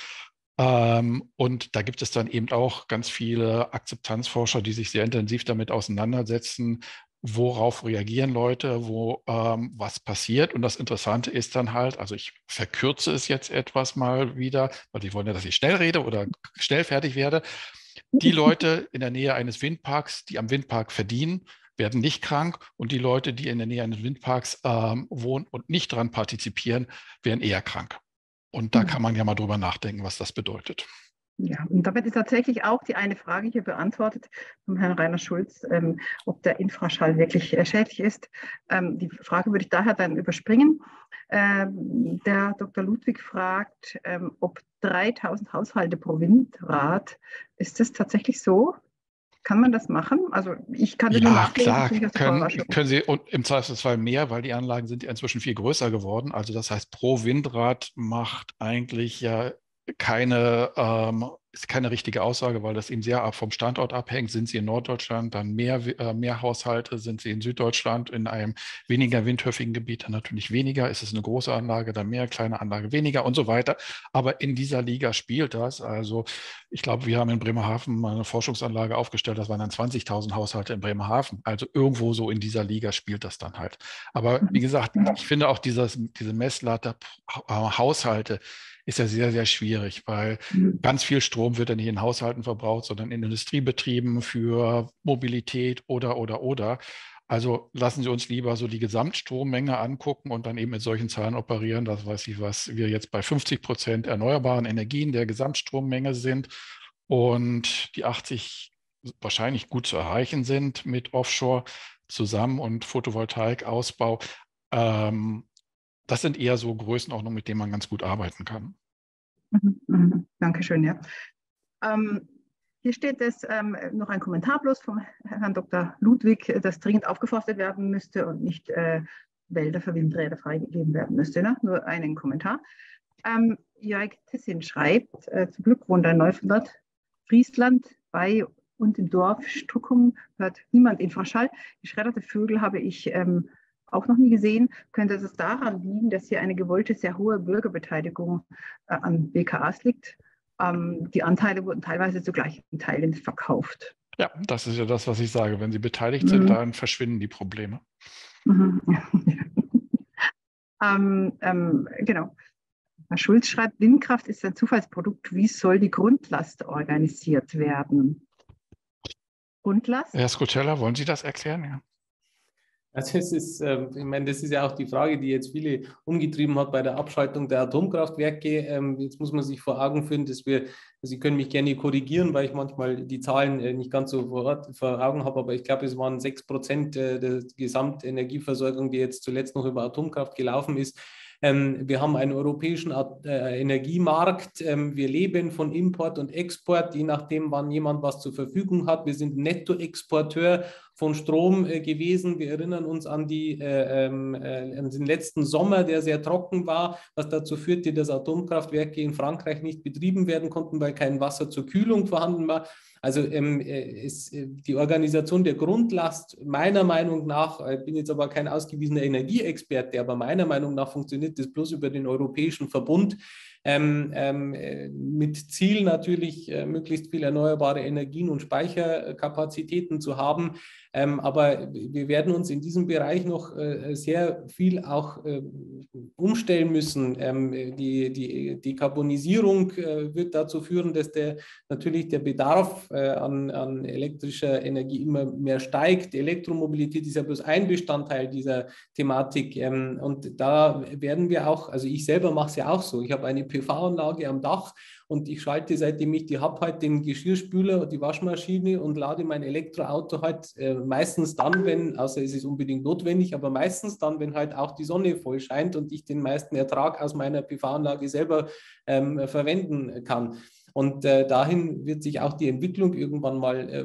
Und da gibt es dann eben auch ganz viele Akzeptanzforscher, die sich sehr intensiv damit auseinandersetzen, worauf reagieren Leute, wo was passiert. Und das Interessante ist dann halt, also ich verkürze es jetzt etwas mal wieder, weil die wollen ja, dass ich schnell rede oder schnell fertig werde. Die Leute in der Nähe eines Windparks, die am Windpark verdienen, werden nicht krank und die Leute, die in der Nähe eines Windparks wohnen und nicht daran partizipieren, werden eher krank. Und da kann man ja mal drüber nachdenken, was das bedeutet. Ja, und damit ist tatsächlich auch die eine Frage hier beantwortet vom Herrn Rainer Schulz, ob der Infraschall wirklich schädlich ist. Die Frage würde ich daher dann überspringen. Der Dr. Ludwig fragt, ob 3000 Haushalte pro Windrad, ist das tatsächlich so? Kann man das machen? Also ich kann das nur nachlesen. Klar, können Sie und im Zweifelsfall mehr, weil die Anlagen sind ja inzwischen viel größer geworden. Also das heißt, pro Windrad macht eigentlich ja keine ist keine richtige Aussage, weil das eben sehr vom Standort abhängt. Sind Sie in Norddeutschland, dann mehr Haushalte, sind Sie in Süddeutschland in einem weniger windhöfigen Gebiet, dann natürlich weniger. Ist es eine große Anlage, dann mehr, kleine Anlage weniger und so weiter. Aber in dieser Liga spielt das. Also ich glaube, wir haben in Bremerhaven mal eine Forschungsanlage aufgestellt, das waren dann 20.000 Haushalte in Bremerhaven. Also irgendwo so in dieser Liga spielt das dann halt. Aber wie gesagt, ich finde auch diese Messlatte Haushalte ist ja sehr, sehr schwierig, weil ganz viel Strom wird ja nicht in Haushalten verbraucht, sondern in Industriebetrieben für Mobilität oder. Also lassen Sie uns lieber so die Gesamtstrommenge angucken und dann eben mit solchen Zahlen operieren. Das weiß ich, was wir jetzt bei 50% erneuerbaren Energien der Gesamtstrommenge sind und die 80 wahrscheinlich gut zu erreichen sind mit Offshore zusammen und Photovoltaikausbau. Das sind eher so Größenordnungen, mit denen man ganz gut arbeiten kann. Dankeschön, ja. Hier steht es noch ein Kommentar bloß vom Herrn Dr. Ludwig, dass dringend aufgeforstet werden müsste und nicht Wälder für Windräder freigegeben werden müsste. Ne? Nur einen Kommentar. Jörg Tessin schreibt, zum Glück wohnt ein Neufundland, Friesland bei und im Dorf Stuckum hört niemand Infraschall. Geschredderte Vögel habe ich auch noch nie gesehen. Könnte es daran liegen, dass hier eine gewollte, sehr hohe Bürgerbeteiligung an BKAs liegt? Die Anteile wurden teilweise zu gleichen Teilen verkauft. Ja, das ist ja das, was ich sage. Wenn sie beteiligt sind, dann verschwinden die Probleme. Genau. Herr Schulz schreibt, Windkraft ist ein Zufallsprodukt. Wie soll die Grundlast organisiert werden? Grundlast? Herr Scotella, wollen Sie das erklären? Ja. Also es ist, ich meine, das ist ja auch die Frage, die jetzt viele umgetrieben hat bei der Abschaltung der Atomkraftwerke. Jetzt muss man sich vor Augen führen, dass Sie können mich gerne korrigieren, weil ich manchmal die Zahlen nicht ganz so vor Augen habe, aber ich glaube, es waren 6% der Gesamtenergieversorgung, die jetzt zuletzt noch über Atomkraft gelaufen ist. Wir haben einen europäischen Energiemarkt. Wir leben von Import und Export, je nachdem, wann jemand was zur Verfügung hat. Wir sind Nettoexporteur von Strom gewesen. Wir erinnern uns an den letzten Sommer, der sehr trocken war, was dazu führte, dass Atomkraftwerke in Frankreich nicht betrieben werden konnten, weil kein Wasser zur Kühlung vorhanden war. Also die Organisation der Grundlast, meiner Meinung nach, ich bin jetzt aber kein ausgewiesener Energieexperte, aber meiner Meinung nach funktioniert das bloß über den Europäischen Verbund, mit Ziel natürlich möglichst viel erneuerbare Energien und Speicherkapazitäten zu haben. Aber wir werden uns in diesem Bereich noch sehr viel auch umstellen müssen. Die Dekarbonisierung wird dazu führen, dass natürlich der Bedarf an elektrischer Energie immer mehr steigt. Elektromobilität ist ja bloß ein Bestandteil dieser Thematik. Und da werden wir auch, also ich selber mache es ja auch so, ich habe eine PV-Anlage am Dach und ich schalte, seitdem ich die habe, halt den Geschirrspüler und die Waschmaschine und lade mein Elektroauto halt meistens dann, wenn, außer es ist unbedingt notwendig, aber meistens dann, wenn halt auch die Sonne voll scheint und ich den meisten Ertrag aus meiner PV-Anlage selber verwenden kann. Und dahin wird sich auch die Entwicklung irgendwann mal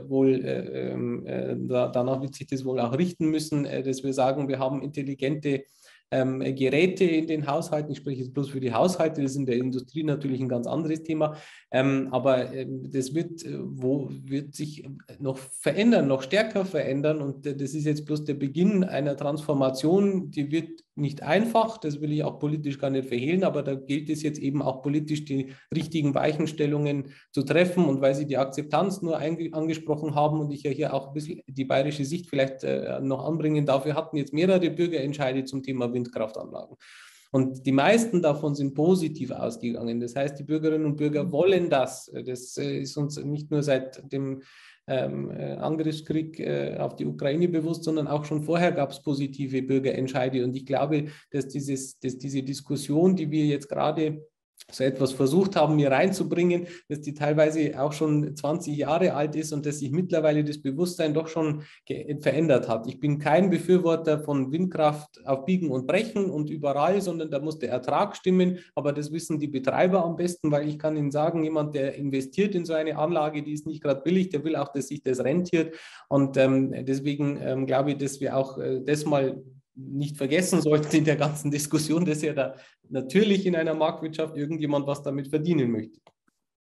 danach wird sich das wohl auch richten müssen, dass wir sagen, wir haben intelligente Geräte in den Haushalten. Ich spreche jetzt bloß für die Haushalte, das ist in der Industrie natürlich ein ganz anderes Thema, aber das wird sich noch verändern, noch stärker verändern und das ist jetzt bloß der Beginn einer Transformation, die wird nicht einfach, das will ich auch politisch gar nicht verhehlen, aber da gilt es jetzt eben auch politisch die richtigen Weichenstellungen zu treffen und weil Sie die Akzeptanz nur angesprochen haben und ich ja hier auch ein bisschen die bayerische Sicht vielleicht noch anbringen darf, wir hatten jetzt mehrere Bürgerentscheide zum Thema Windkraftanlagen. Und die meisten davon sind positiv ausgegangen. Das heißt, die Bürgerinnen und Bürger wollen das. Das ist uns nicht nur seit dem Angriffskrieg auf die Ukraine bewusst, sondern auch schon vorher gab es positive Bürgerentscheide. Und ich glaube, dass diese Diskussion, die wir jetzt gerade so etwas versucht haben, mir reinzubringen, dass die teilweise auch schon 20 Jahre alt ist und dass sich mittlerweile das Bewusstsein doch schon verändert hat. Ich bin kein Befürworter von Windkraft auf Biegen und Brechen und überall, sondern da muss der Ertrag stimmen, aber das wissen die Betreiber am besten, weil ich kann Ihnen sagen, jemand, der investiert in so eine Anlage, die ist nicht gerade billig, der will auch, dass sich das rentiert und deswegen glaube ich, dass wir auch das mal nicht vergessen sollten in der ganzen Diskussion, dass ja da natürlich in einer Marktwirtschaft irgendjemand was damit verdienen möchte.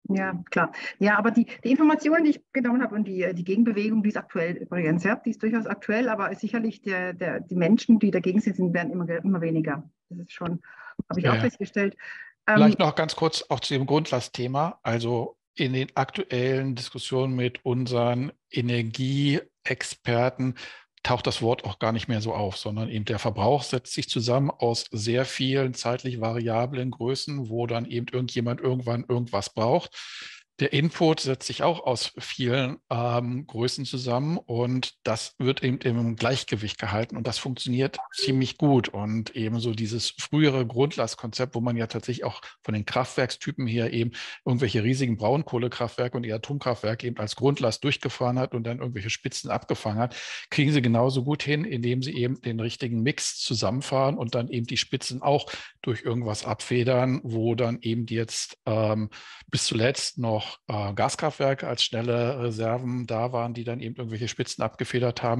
Ja, klar. Ja, aber die Informationen, die ich genommen habe und die Gegenbewegung, die ist aktuell übrigens, ja, die ist durchaus aktuell, aber sicherlich die Menschen, die dagegen sind, werden immer weniger. Das ist schon, habe ich Ja, auch ja. festgestellt. Vielleicht noch ganz kurz auch zu dem Grundlastthema. Also in den aktuellen Diskussionen mit unseren Energieexperten taucht das Wort auch gar nicht mehr so auf, sondern eben der Verbrauch setzt sich zusammen aus sehr vielen zeitlich variablen Größen, wo dann eben irgendjemand irgendwann irgendwas braucht. Der Input setzt sich auch aus vielen Größen zusammen und das wird eben im Gleichgewicht gehalten und das funktioniert ziemlich gut. Und ebenso dieses frühere Grundlastkonzept, wo man ja tatsächlich auch von den Kraftwerkstypen her eben irgendwelche riesigen Braunkohlekraftwerke und die Atomkraftwerke eben als Grundlast durchgefahren hat und dann irgendwelche Spitzen abgefangen hat, kriegen sie genauso gut hin, indem sie eben den richtigen Mix zusammenfahren und dann eben die Spitzen auch durch irgendwas abfedern, wo dann eben jetzt bis zuletzt noch Gaskraftwerke als schnelle Reserven da waren, die dann eben irgendwelche Spitzen abgefedert haben.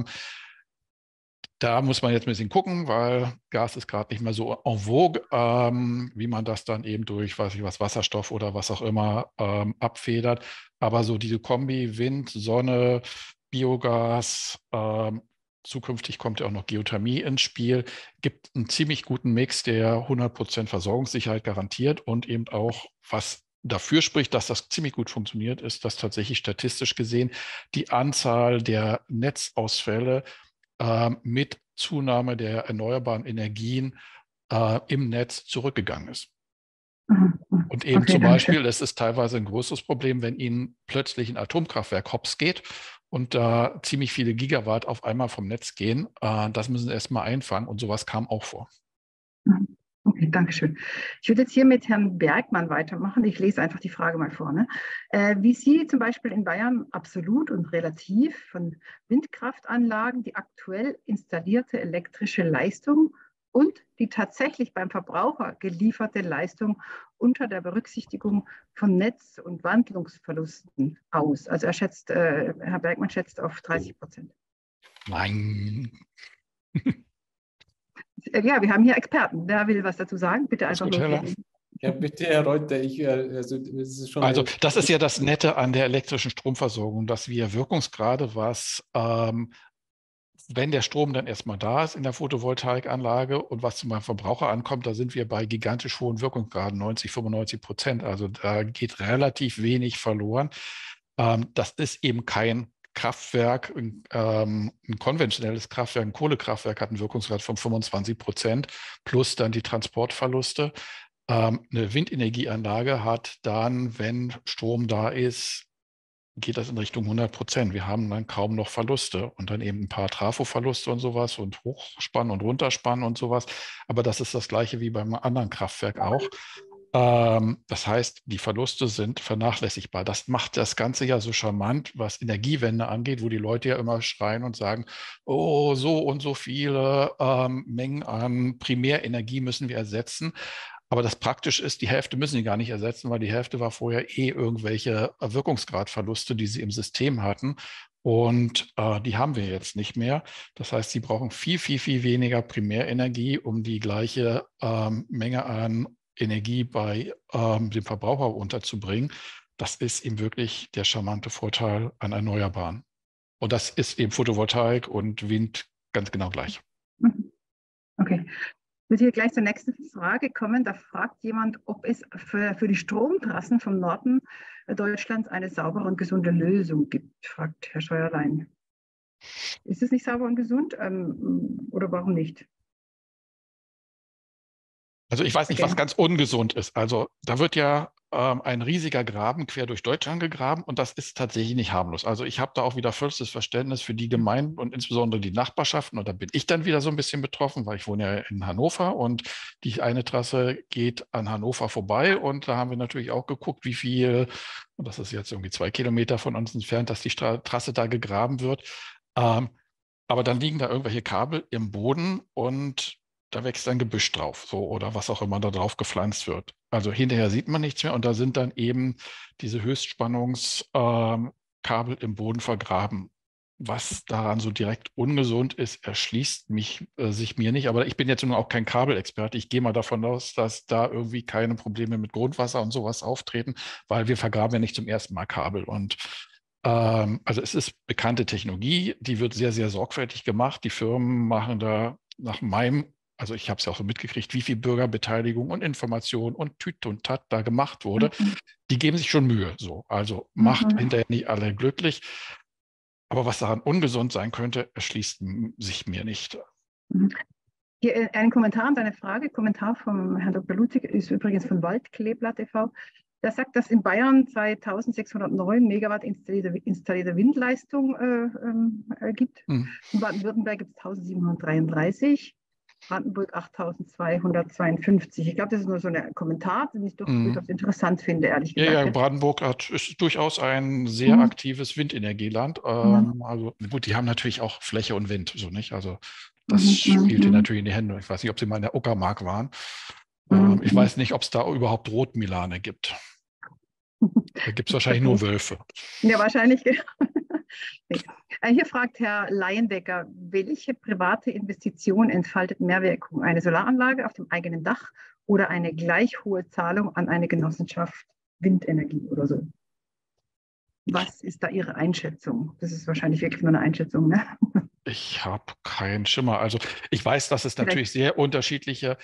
Da muss man jetzt ein bisschen gucken, weil Gas ist gerade nicht mehr so en vogue, wie man das dann eben durch, weiß ich was, Wasserstoff oder was auch immer abfedert. Aber so diese Kombi, Wind, Sonne, Biogas, zukünftig kommt ja auch noch Geothermie ins Spiel, gibt einen ziemlich guten Mix, der 100% Versorgungssicherheit garantiert und eben auch, was dafür spricht, dass das ziemlich gut funktioniert, ist, dass tatsächlich statistisch gesehen die Anzahl der Netzausfälle mit Zunahme der erneuerbaren Energien im Netz zurückgegangen ist. Und eben Okay, zum Dankeschön. Beispiel, es ist teilweise ein größeres Problem, wenn Ihnen plötzlich ein Atomkraftwerk hops geht und da ziemlich viele Gigawatt auf einmal vom Netz gehen. Das müssen Sie erstmal einfangen und sowas kam auch vor. Okay, Dankeschön. Ich würde jetzt hier mit Herrn Bergmann weitermachen. Ich lese einfach die Frage mal vor. Wie Sie zum Beispiel in Bayern absolut und relativ von Windkraftanlagen die aktuell installierte elektrische Leistung und die tatsächlich beim Verbraucher gelieferte Leistung unter der Berücksichtigung von Netz- und Wandlungsverlusten aus. Also Herr Bergmann schätzt auf 30%. Nein. Ja, wir haben hier Experten. Wer will was dazu sagen? Bitte einfach Gut, loslegen. Ja, bitte, Herr Reuter, also das ist ja das Nette an der elektrischen Stromversorgung, dass wir Wirkungsgrade, was wenn der Strom dann erstmal da ist in der Photovoltaikanlage und was zum Verbraucher ankommt, da sind wir bei gigantisch hohen Wirkungsgraden, 90-95%. Also da geht relativ wenig verloren. Das ist eben kein Kraftwerk, ein konventionelles Kraftwerk, ein Kohlekraftwerk hat einen Wirkungsgrad von 25% plus dann die Transportverluste. Eine Windenergieanlage hat dann, wenn Strom da ist, geht das in Richtung 100%. Wir haben dann kaum noch Verluste und dann eben ein paar Trafo-Verluste und sowas und Hochspannen und Runterspannen und sowas. Aber das ist das Gleiche wie beim anderen Kraftwerk auch. Das heißt, die Verluste sind vernachlässigbar. Das macht das Ganze ja so charmant, was Energiewende angeht, wo die Leute ja immer schreien und sagen, oh, so und so viele Mengen an Primärenergie müssen wir ersetzen. Aber das praktisch ist, die Hälfte müssen sie gar nicht ersetzen, weil die Hälfte war vorher irgendwelche Wirkungsgradverluste, die sie im System hatten. Und die haben wir jetzt nicht mehr. Das heißt, sie brauchen viel, viel, viel weniger Primärenergie, um die gleiche Menge an Energie bei dem Verbraucher unterzubringen. Das ist eben wirklich der charmante Vorteil an Erneuerbaren. Und das ist eben Photovoltaik und Wind ganz genau gleich. Okay. Ich würde hier gleich zur nächsten Frage kommen. Da fragt jemand, ob es für die Stromtrassen vom Norden Deutschlands eine saubere und gesunde Lösung gibt, fragt Herr Scheuerlein. Ist es nicht sauber und gesund oder warum nicht? Also ich weiß nicht, was ganz ungesund ist. Also da wird ja ein riesiger Graben quer durch Deutschland gegraben und das ist tatsächlich nicht harmlos. Also ich habe da auch wieder vollstes Verständnis für die Gemeinden und insbesondere die Nachbarschaften. Und da bin ich dann wieder so ein bisschen betroffen, weil ich wohne ja in Hannover und die eine Trasse geht an Hannover vorbei. Und da haben wir natürlich auch geguckt, wie viel, und das ist jetzt irgendwie 2 Kilometer von uns entfernt, dass die Trasse da gegraben wird. Aber dann liegen da irgendwelche Kabel im Boden und da wächst ein Gebüsch drauf, so oder was auch immer da drauf gepflanzt wird. Also hinterher sieht man nichts mehr und da sind dann eben diese Höchstspannungskabel im Boden vergraben. was daran so direkt ungesund ist, erschließt sich mir nicht. Aber ich bin jetzt nun auch kein Kabelexperte. Ich gehe mal davon aus, dass da irgendwie keine Probleme mit Grundwasser und sowas auftreten, weil wir vergraben ja nicht zum ersten Mal Kabel. Und also es ist bekannte Technologie, die wird sehr, sehr sorgfältig gemacht. Die Firmen machen da nach meinem, also ich habe es ja auch so mitgekriegt, wie viel Bürgerbeteiligung und Information und Tüt und Tat da gemacht wurde. Die geben sich schon Mühe. So. Also macht hinterher nicht alle glücklich. Aber was daran ungesund sein könnte, erschließt sich mir nicht. Hier ein Kommentar und eine Frage. Kommentar vom Herrn Dr. Lutzig ist übrigens von Waldkleeblatt e.V. Der sagt, dass in Bayern 2609 Megawatt installierte Windleistung gibt. In Baden-Württemberg gibt es 1733. Brandenburg 8.252. Ich glaube, das ist nur so ein Kommentar, den ich durchaus interessant finde, ehrlich gesagt. Ja, Brandenburg ist durchaus ein sehr aktives Windenergieland. Also gut, die haben natürlich auch Fläche und Wind, so nicht? Also das spielt ihnen natürlich in die Hände. Ich weiß nicht, ob sie mal in der Uckermark waren. Ich weiß nicht, ob es da überhaupt Rotmilane gibt. Da gibt es wahrscheinlich nur Wölfe. Ja, wahrscheinlich. Hier fragt Herr Leyendecker, welche private Investition entfaltet mehr Wirkung? Eine Solaranlage auf dem eigenen Dach oder eine gleich hohe Zahlung an eine Genossenschaft Windenergie oder so? Was ist da Ihre Einschätzung? Das ist wahrscheinlich wirklich nur eine Einschätzung, ne? Ich habe keinen Schimmer. Also ich weiß, dass es natürlich sehr unterschiedliche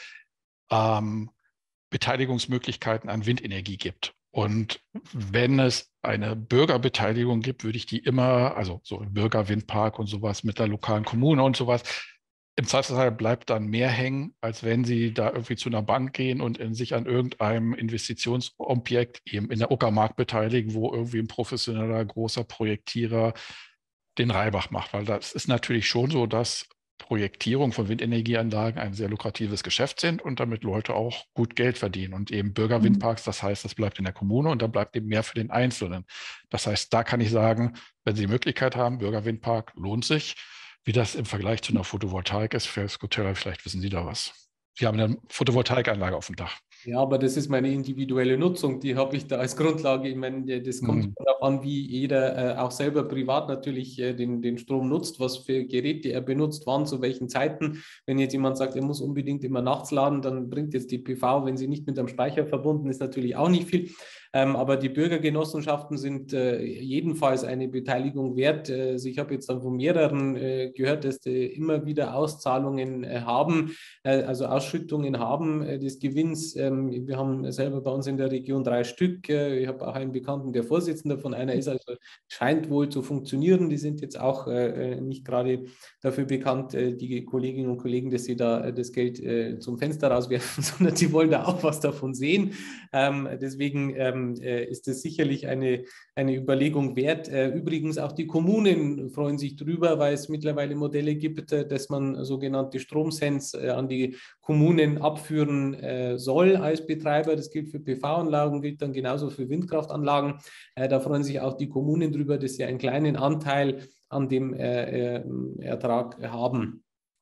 Beteiligungsmöglichkeiten an Windenergie gibt. Und wenn es eine Bürgerbeteiligung gibt, würde ich die immer, also so im Bürgerwindpark und sowas mit der lokalen Kommune und sowas, im Zweifelsfall bleibt dann mehr hängen, als wenn Sie da irgendwie zu einer Bank gehen und sich an irgendeinem Investitionsobjekt eben in der Uckermark beteiligen, wo irgendwie ein professioneller, großer Projektierer den Reibach macht. Weil das ist natürlich schon so, dass Projektierung von Windenergieanlagen ein sehr lukratives Geschäft sind und damit Leute auch gut Geld verdienen. Und eben Bürgerwindparks, das heißt, das bleibt in der Kommune und da bleibt eben mehr für den Einzelnen. Das heißt, da kann ich sagen, wenn Sie die Möglichkeit haben, Bürgerwindpark lohnt sich. Wie das im Vergleich zu einer Photovoltaik ist, für Scoterra, vielleicht wissen Sie da was. Sie haben eine Photovoltaikanlage auf dem Dach. Ja, aber das ist meine individuelle Nutzung, die habe ich da als Grundlage. Ich meine, das kommt darauf an, wie jeder auch selber privat natürlich den Strom nutzt, was für Geräte er benutzt, wann, zu welchen Zeiten. Wenn jetzt jemand sagt, er muss unbedingt immer nachts laden, dann bringt jetzt die PV, wenn sie nicht mit einem Speicher verbunden ist, natürlich auch nicht viel. Aber die Bürgergenossenschaften sind jedenfalls eine Beteiligung wert. Also ich habe jetzt dann von mehreren gehört, dass die immer wieder Auszahlungen haben, also Ausschüttungen haben des Gewinns. Wir haben selber bei uns in der Region 3 Stück. Ich habe auch einen Bekannten, der Vorsitzender von einer ist, also scheint wohl zu funktionieren. Die sind jetzt auch nicht gerade dafür bekannt, die Kolleginnen und Kollegen, dass sie da das Geld zum Fenster rauswerfen, sondern sie wollen da auch was davon sehen. Deswegen ist es sicherlich eine Überlegung wert. Übrigens auch die Kommunen freuen sich drüber, weil es mittlerweile Modelle gibt, dass man sogenannte Stromcents an die Kommunen abführen soll als Betreiber. Das gilt für PV-Anlagen, gilt dann genauso für Windkraftanlagen. Da freuen sich auch die Kommunen drüber, dass sie einen kleinen Anteil an dem Ertrag haben.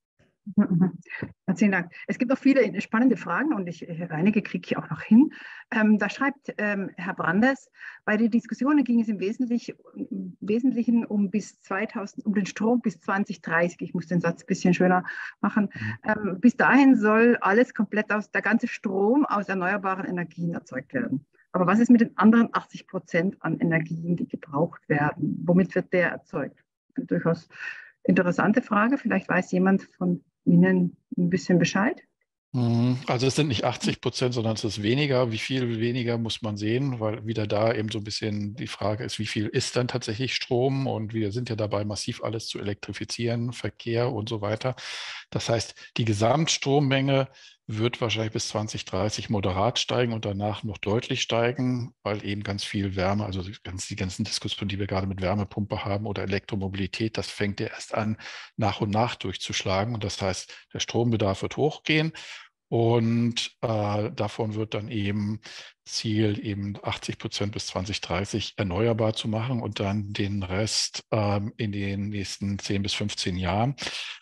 Herzlichen Dank. Es gibt noch viele spannende Fragen und einige kriege ich auch noch hin. Da schreibt Herr Brandes, bei den Diskussionen ging es im Wesentlichen um den Strom bis 2030. Ich muss den Satz ein bisschen schöner machen. Bis dahin soll alles komplett der ganze Strom aus erneuerbaren Energien erzeugt werden. Aber was ist mit den anderen 80% an Energien, die gebraucht werden? Womit wird der erzeugt? Eine durchaus interessante Frage. Vielleicht weiß jemand von Ihnen ein bisschen Bescheid? Also es sind nicht 80%, sondern es ist weniger. Wie viel weniger muss man sehen, weil wieder da eben so ein bisschen die Frage ist, wie viel ist dann tatsächlich Strom? Und wir sind ja dabei, massiv alles zu elektrifizieren, Verkehr und so weiter. Das heißt, die Gesamtstrommenge wird wahrscheinlich bis 2030 moderat steigen und danach noch deutlich steigen, weil eben ganz viel Wärme, also die ganzen Diskussionen, die wir gerade mit Wärmepumpe haben oder Elektromobilität, das fängt ja erst an, nach und nach durchzuschlagen. Und das heißt, der Strombedarf wird hochgehen. Und davon wird dann eben Ziel, eben 80% bis 2030 erneuerbar zu machen und dann den Rest in den nächsten 10 bis 15 Jahren.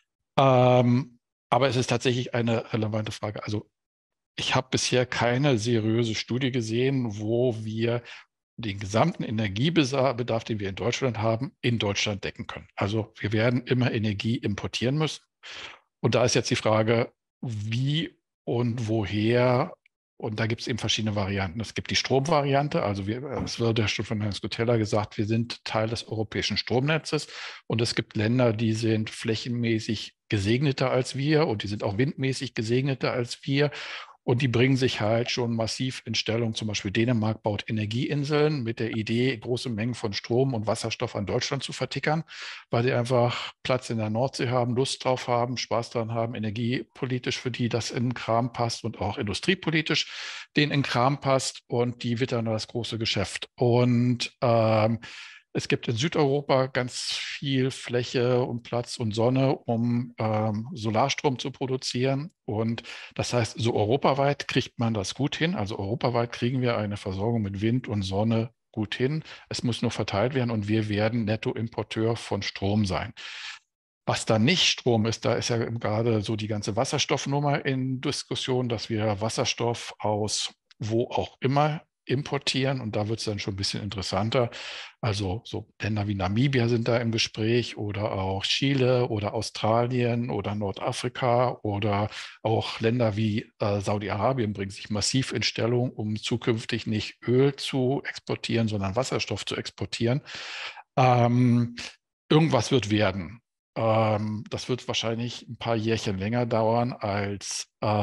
Aber es ist tatsächlich eine relevante Frage. Also ich habe bisher keine seriöse Studie gesehen, wo wir den gesamten Energiebedarf, den wir in Deutschland haben, in Deutschland decken können. Also wir werden immer Energie importieren müssen. Und da ist jetzt die Frage, wie und woher. Und da gibt es eben verschiedene Varianten. Es gibt die Stromvariante, also es wurde ja schon von Herrn Skutella gesagt, wir sind Teil des europäischen Stromnetzes und es gibt Länder, die sind flächenmäßig gesegneter als wir und die sind auch windmäßig gesegneter als wir. Und die bringen sich halt schon massiv in Stellung. Zum Beispiel Dänemark baut Energieinseln mit der Idee, große Mengen von Strom und Wasserstoff an Deutschland zu vertickern, weil sie einfach Platz in der Nordsee haben, Lust drauf haben, Spaß daran haben, energiepolitisch für die das in den Kram passt und auch industriepolitisch denen in den Kram passt. Und die wittern das große Geschäft. Und es gibt in Südeuropa ganz viel Fläche und Platz und Sonne, um Solarstrom zu produzieren. Und das heißt, so europaweit kriegt man das gut hin. Also europaweit kriegen wir eine Versorgung mit Wind und Sonne gut hin. Es muss nur verteilt werden und wir werden Nettoimporteur von Strom sein. Was da nicht Strom ist, da ist ja gerade so die ganze Wasserstoffnummer in Diskussion, dass wir Wasserstoff aus wo auch immer importieren und da wird es dann schon ein bisschen interessanter. Also so Länder wie Namibia sind da im Gespräch oder auch Chile oder Australien oder Nordafrika oder auch Länder wie Saudi-Arabien bringen sich massiv in Stellung, um zukünftig nicht Öl zu exportieren, sondern Wasserstoff zu exportieren. Irgendwas wird werden. Das wird wahrscheinlich ein paar Jährchen länger dauern als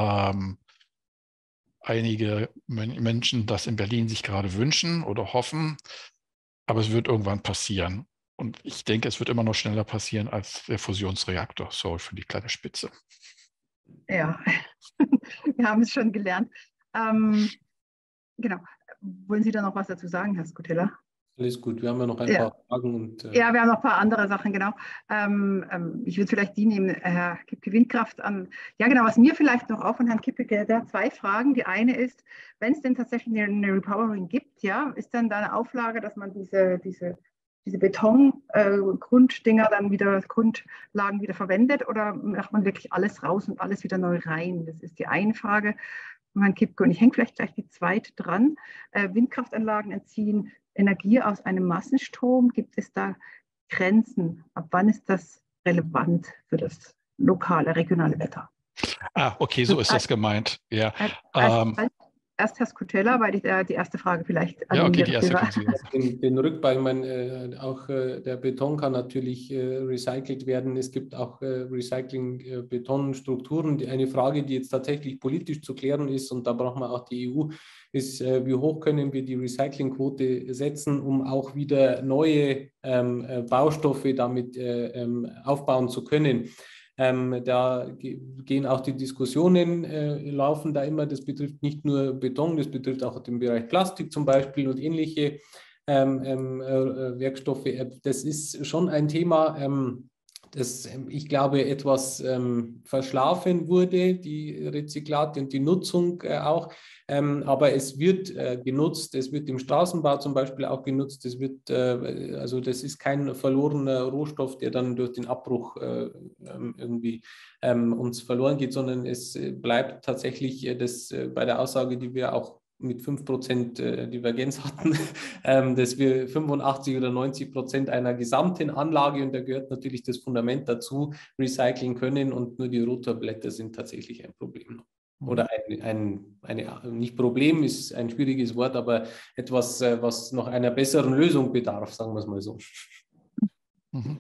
einige Menschen das in Berlin sich gerade wünschen oder hoffen, aber es wird irgendwann passieren. Und ich denke, es wird immer noch schneller passieren als der Fusionsreaktor. Sorry für die kleine Spitze. Ja, wir haben es schon gelernt. Genau. Wollen Sie da noch was dazu sagen, Herr Skutella? Alles gut, wir haben ja noch ein paar Fragen. Und, ja, wir haben noch ein paar andere Sachen, genau. Ich würde vielleicht die nehmen, Herr Kipke, Windkraft an. Ja, genau, was mir vielleicht noch auch von Herrn Kipke, der hat zwei Fragen. Die eine ist, wenn es denn tatsächlich eine Repowering gibt, ja, ist dann da eine Auflage, dass man diese Beton-Grunddinger dann wieder, Grundlagen wieder verwendet oder macht man wirklich alles raus und alles wieder neu rein? Das ist die eine Frage von Herrn Kipke. Und ich hänge vielleicht gleich die zweite dran. Windkraftanlagen entziehen Energie aus einem Massenstrom. Gibt es da Grenzen? Ab wann ist das relevant für das lokale, regionale Wetter? Okay, so ist das gemeint. Ja. Erst Herr Skutella, weil die erste Frage vielleicht an ja, okay, die erste den Rückbau, auch der Beton kann natürlich recycelt werden. Es gibt auch Recycling-Betonstrukturen. Eine Frage, die jetzt tatsächlich politisch zu klären ist, und da braucht man auch die EU, ist, wie hoch können wir die Recyclingquote setzen, um auch wieder neue Baustoffe damit aufbauen zu können. Da gehen auch die Diskussionen, laufen da immer, das betrifft nicht nur Beton, das betrifft auch den Bereich Plastik zum Beispiel und ähnliche Werkstoffe. Das ist schon ein Thema, das, ich glaube, etwas verschlafen wurde, die Rezyklate und die Nutzung auch. Aber es wird genutzt, es wird im Straßenbau zum Beispiel auch genutzt. Es wird, also das ist kein verlorener Rohstoff, der dann durch den Abbruch irgendwie uns verloren geht, sondern es bleibt tatsächlich das bei der Aussage, die wir auch mit 5% Divergenz hatten, dass wir 85 oder 90% einer gesamten Anlage, und da gehört natürlich das Fundament dazu, recyceln können, und nur die Rotorblätter sind tatsächlich ein Problem. Oder nicht Problem ist ein schwieriges Wort, aber etwas, was noch einer besseren Lösung bedarf, sagen wir es mal so. Mhm.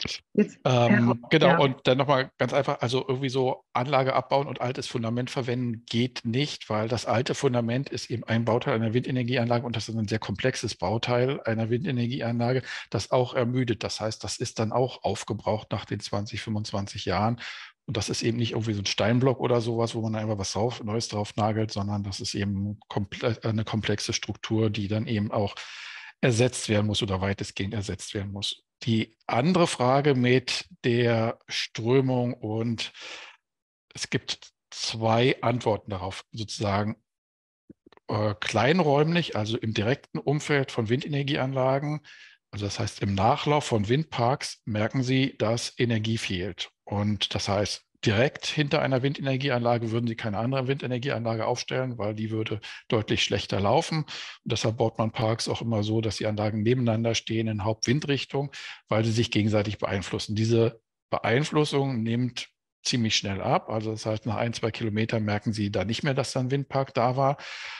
Genau, und dann nochmal ganz einfach, also irgendwie so Anlage abbauen und altes Fundament verwenden geht nicht, weil das alte Fundament ist eben ein Bauteil einer Windenergieanlage und das ist ein sehr komplexes Bauteil einer Windenergieanlage, das auch ermüdet. Das heißt, das ist dann auch aufgebraucht nach den 20, 25 Jahren. Und das ist eben nicht irgendwie so ein Steinblock oder sowas, wo man einfach was Neues drauf nagelt, sondern das ist eben eine komplexe Struktur, die dann eben auch ersetzt werden muss oder weitestgehend ersetzt werden muss. Die andere Frage mit der Strömung, und es gibt zwei Antworten darauf, sozusagen kleinräumlich, also im direkten Umfeld von Windenergieanlagen, also das heißt im Nachlauf von Windparks merken Sie, dass Energie fehlt. Und das heißt, direkt hinter einer Windenergieanlage würden Sie keine andere Windenergieanlage aufstellen, weil die würde deutlich schlechter laufen. Und deshalb baut man Parks auch immer so, dass die Anlagen nebeneinander stehen in Hauptwindrichtung, weil sie sich gegenseitig beeinflussen. Diese Beeinflussung nimmt ziemlich schnell ab. Also das heißt, nach 1-2 Kilometern merken Sie da nicht mehr, dass da ein Windpark da war,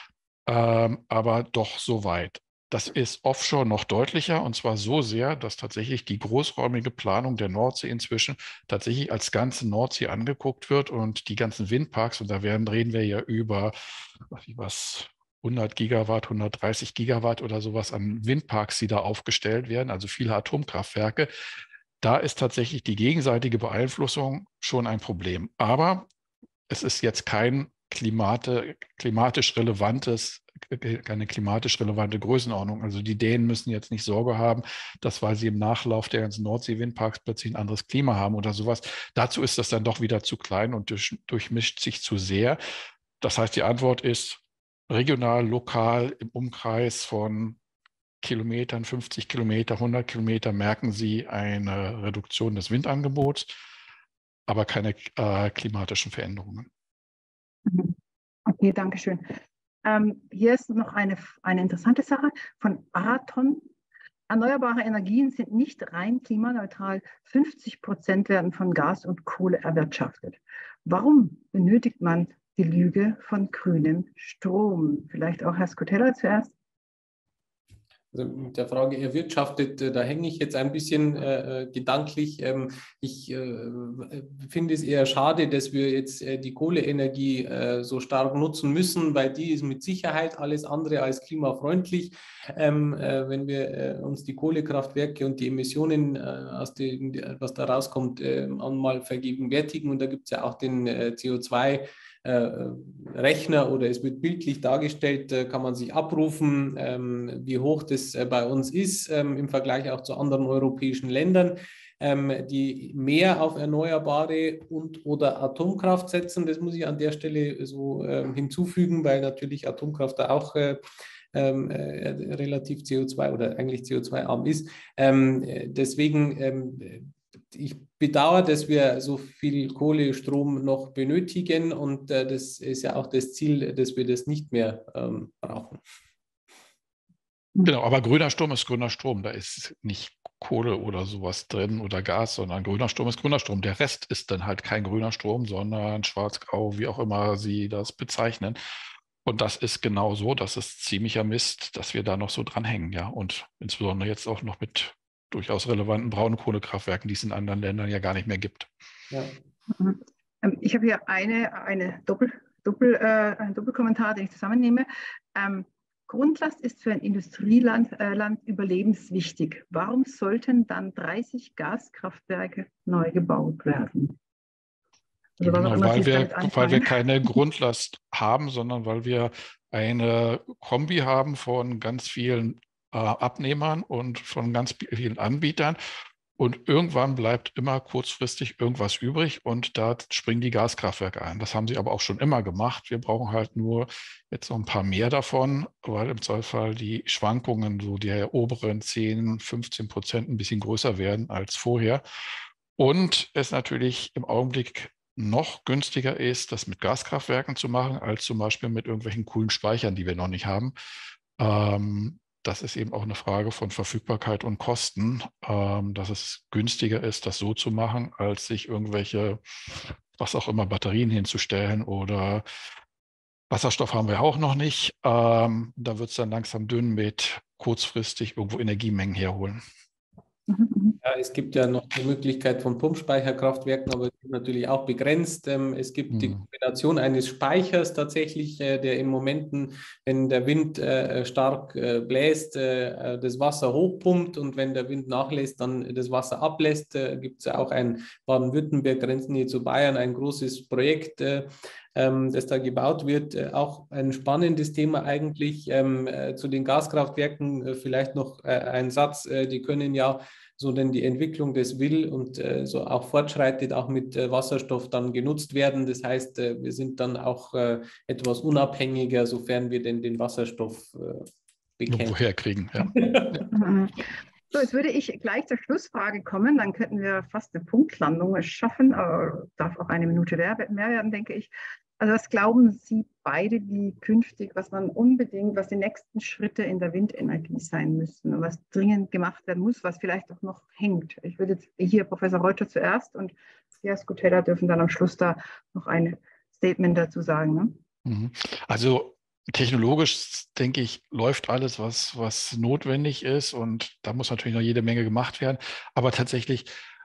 aber doch so weit. Das ist offshore noch deutlicher, und zwar so sehr, dass tatsächlich die großräumige Planung der Nordsee inzwischen tatsächlich als ganze Nordsee angeguckt wird und die ganzen Windparks, und da reden wir ja über 100 Gigawatt, 130 Gigawatt oder sowas an Windparks, die da aufgestellt werden, also viele Atomkraftwerke. Da ist tatsächlich die gegenseitige Beeinflussung schon ein Problem. Aber es ist jetzt keine klimatisch relevante Größenordnung. Also die Dänen müssen jetzt nicht Sorge haben, dass, weil sie im Nachlauf der ganzen Nordsee-Windparks plötzlich ein anderes Klima haben oder sowas. Dazu ist das dann doch wieder zu klein und durchmischt sich zu sehr. Das heißt, die Antwort ist regional, lokal, im Umkreis von Kilometern, 50 Kilometer, 100 Kilometer merken Sie eine Reduktion des Windangebots, aber keine klimatischen Veränderungen. Okay, danke schön. Hier ist noch eine interessante Sache von Araton. Erneuerbare Energien sind nicht rein klimaneutral. 50% werden von Gas und Kohle erwirtschaftet. Warum benötigt man die Lüge von grünem Strom? Vielleicht auch Herr Skutella zuerst. Also mit der Frage erwirtschaftet, da hänge ich jetzt ein bisschen gedanklich. Ich finde es eher schade, dass wir jetzt die Kohleenergie so stark nutzen müssen, weil die ist mit Sicherheit alles andere als klimafreundlich. Wenn wir uns die Kohlekraftwerke und die Emissionen, was da rauskommt, einmal vergegenwärtigen, und da gibt es ja auch den CO2 Rechner, oder es wird bildlich dargestellt, kann man sich abrufen, wie hoch das bei uns ist im Vergleich auch zu anderen europäischen Ländern, die mehr auf Erneuerbare und oder Atomkraft setzen. Das muss ich an der Stelle so hinzufügen, weil natürlich Atomkraft da auch relativ CO2 oder eigentlich CO2-arm ist. Deswegen ich bedauere, dass wir so viel Kohlestrom noch benötigen, und das ist ja auch das Ziel, dass wir das nicht mehr brauchen. Genau, aber grüner Strom ist grüner Strom. Da ist nicht Kohle oder sowas drin oder Gas, sondern grüner Strom ist grüner Strom. Der Rest ist dann halt kein grüner Strom, sondern schwarz-grau, wie auch immer Sie das bezeichnen. Und das ist genau so, das ist ziemlicher Mist, dass wir da noch so dranhängen, ja. Und insbesondere jetzt auch noch mit durchaus relevanten Braunkohlekraftwerken, die es in anderen Ländern ja gar nicht mehr gibt. Ja. Ich habe hier einen Doppelkommentar, den ich zusammennehme. Grundlast ist für ein Industrieland überlebenswichtig. Warum sollten dann 30 Gaskraftwerke neu gebaut werden? Also genau, weil wir keine Grundlast haben, sondern weil wir eine Kombi haben von ganz vielen Abnehmern und von ganz vielen Anbietern. Und irgendwann bleibt immer kurzfristig irgendwas übrig, und da springen die Gaskraftwerke ein. Das haben sie aber auch schon immer gemacht. Wir brauchen halt nur jetzt noch ein paar mehr davon, weil im Zweifelsfall die Schwankungen so der oberen 10-15% ein bisschen größer werden als vorher. Und es natürlich im Augenblick noch günstiger ist, das mit Gaskraftwerken zu machen, als zum Beispiel mit irgendwelchen coolen Speichern, die wir noch nicht haben. Das ist eben auch eine Frage von Verfügbarkeit und Kosten, dass es günstiger ist, das so zu machen, als sich irgendwelche, was auch immer, Batterien hinzustellen, oder Wasserstoff haben wir auch noch nicht. Da wird es dann langsam dünn mit kurzfristig irgendwo Energiemengen herholen. Ja, es gibt ja noch die Möglichkeit von Pumpspeicherkraftwerken, aber die sind natürlich auch begrenzt. Es gibt die Kombination eines Speichers tatsächlich, der in Momenten, wenn der Wind stark bläst, das Wasser hochpumpt, und wenn der Wind nachlässt, dann das Wasser ablässt. Gibt es ja auch ein Baden-Württemberg, Grenznähe zu Bayern, ein großes Projekt, das da gebaut wird. Auch ein spannendes Thema eigentlich. Zu den Gaskraftwerken vielleicht noch ein Satz. Die können ja, so denn die Entwicklung das will und so auch fortschreitet, auch mit Wasserstoff dann genutzt werden. Das heißt, wir sind dann auch etwas unabhängiger, sofern wir denn den Wasserstoff bekämpfen. Woher kriegen, ja. So, jetzt würde ich gleich zur Schlussfrage kommen. Dann könnten wir fast eine Punktlandung schaffen. Aber darf auch eine Minute mehr werden, denke ich. Also was glauben Sie beide, wie künftig, was die nächsten Schritte in der Windenergie sein müssen und was dringend gemacht werden muss, was vielleicht auch noch hängt? Ich würde jetzt hier Professor Reuter zuerst und Herr Skutella dürfen dann am Schluss da noch ein Statement dazu sagen. Ne? Also technologisch, denke ich, läuft alles, was notwendig ist, und da muss natürlich noch jede Menge gemacht werden. Aber tatsächlich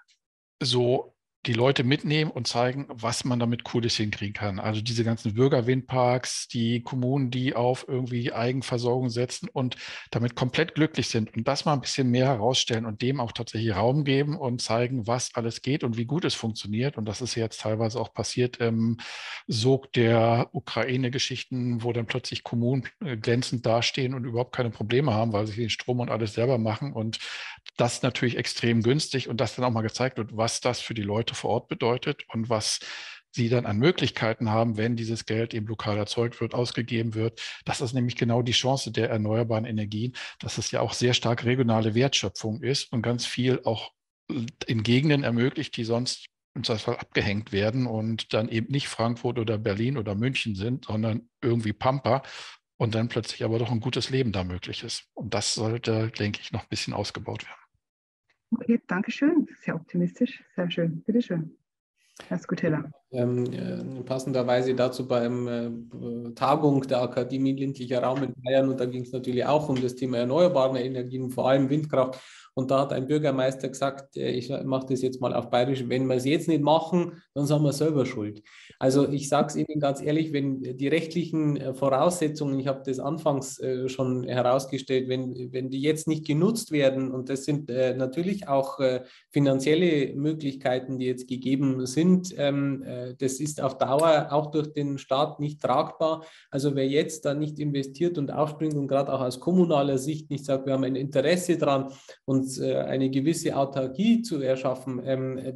so die Leute mitnehmen und zeigen, was man damit Cooles hinkriegen kann. Also diese ganzen Bürgerwindparks, die Kommunen, die auf irgendwie Eigenversorgung setzen und damit komplett glücklich sind und das mal ein bisschen mehr herausstellen und dem auch tatsächlich Raum geben und zeigen, was alles geht und wie gut es funktioniert. Und das ist jetzt teilweise auch passiert im Sog der Ukraine-Geschichten, wo dann plötzlich Kommunen glänzend dastehen und überhaupt keine Probleme haben, weil sie den Strom und alles selber machen, und das natürlich extrem günstig, und das dann auch mal gezeigt wird, was das für die Leute vor Ort bedeutet und was sie dann an Möglichkeiten haben, wenn dieses Geld eben lokal erzeugt wird, ausgegeben wird. Das ist nämlich genau die Chance der erneuerbaren Energien, dass es ja auch sehr stark regionale Wertschöpfung ist und ganz viel auch in Gegenden ermöglicht, die sonst im Zweifelsfall abgehängt werden und dann eben nicht Frankfurt oder Berlin oder München sind, sondern irgendwie Pampa, und dann plötzlich aber doch ein gutes Leben da möglich ist. Und das sollte, denke ich, noch ein bisschen ausgebaut werden. Okay, danke schön. Sehr optimistisch, sehr schön. Bitte schön. Herr Skutella. Passenderweise dazu beim Tagung der Akademie Ländlicher Raum in Bayern, und da ging es natürlich auch um das Thema erneuerbare Energien, vor allem Windkraft. Und da hat ein Bürgermeister gesagt, ich mache das jetzt mal auf Bayerisch, wenn wir es jetzt nicht machen, dann sind wir selber schuld. Also ich sage es Ihnen ganz ehrlich, wenn die rechtlichen Voraussetzungen, ich habe das anfangs schon herausgestellt, wenn die jetzt nicht genutzt werden, und das sind natürlich auch finanzielle Möglichkeiten, die jetzt gegeben sind, das ist auf Dauer auch durch den Staat nicht tragbar. Also wer jetzt da nicht investiert und aufspringt und gerade auch aus kommunaler Sicht nicht sagt, wir haben ein Interesse daran, uns eine gewisse Autarkie zu erschaffen, wer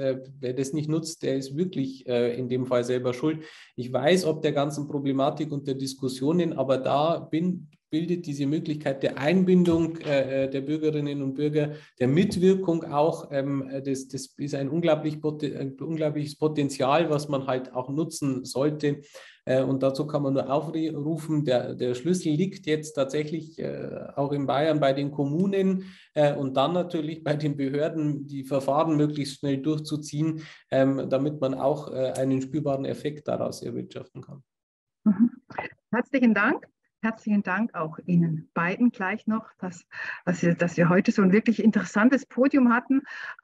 das nicht nutzt, der ist wirklich in dem Fall selber schuld. Ich weiß, ob der ganzen Problematik und der Diskussionen, aber da bildet diese Möglichkeit der Einbindung der Bürgerinnen und Bürger, der Mitwirkung auch, das ist ein unglaubliches Potenzial, was man halt auch nutzen sollte. Und dazu kann man nur aufrufen, der Schlüssel liegt jetzt tatsächlich auch in Bayern bei den Kommunen und dann natürlich bei den Behörden, die Verfahren möglichst schnell durchzuziehen, damit man auch einen spürbaren Effekt daraus erwirtschaften kann. Herzlichen Dank. Herzlichen Dank auch Ihnen beiden gleich noch, dass wir heute so ein wirklich interessantes Podium hatten.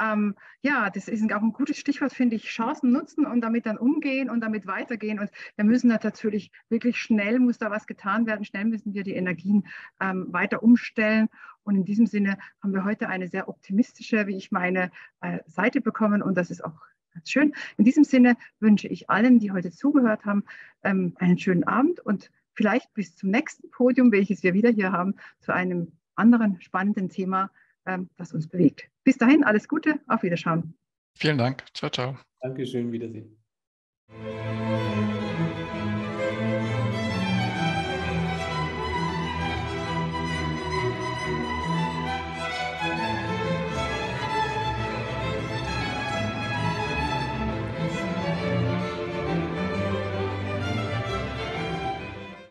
Ja, das ist auch ein gutes Stichwort, finde ich, Chancen nutzen und damit dann umgehen und damit weitergehen. Und wir müssen da natürlich wirklich schnell, muss da was getan werden, schnell müssen wir die Energien weiter umstellen. Und in diesem Sinne haben wir heute eine sehr optimistische, wie ich meine, Seite bekommen, und das ist auch ganz schön. In diesem Sinne wünsche ich allen, die heute zugehört haben, einen schönen Abend und vielleicht bis zum nächsten Podium, welches wir wieder hier haben, zu einem anderen spannenden Thema, das uns bewegt. Bis dahin, alles Gute, auf Wiederschauen. Vielen Dank. Ciao, ciao. Dankeschön, Wiedersehen.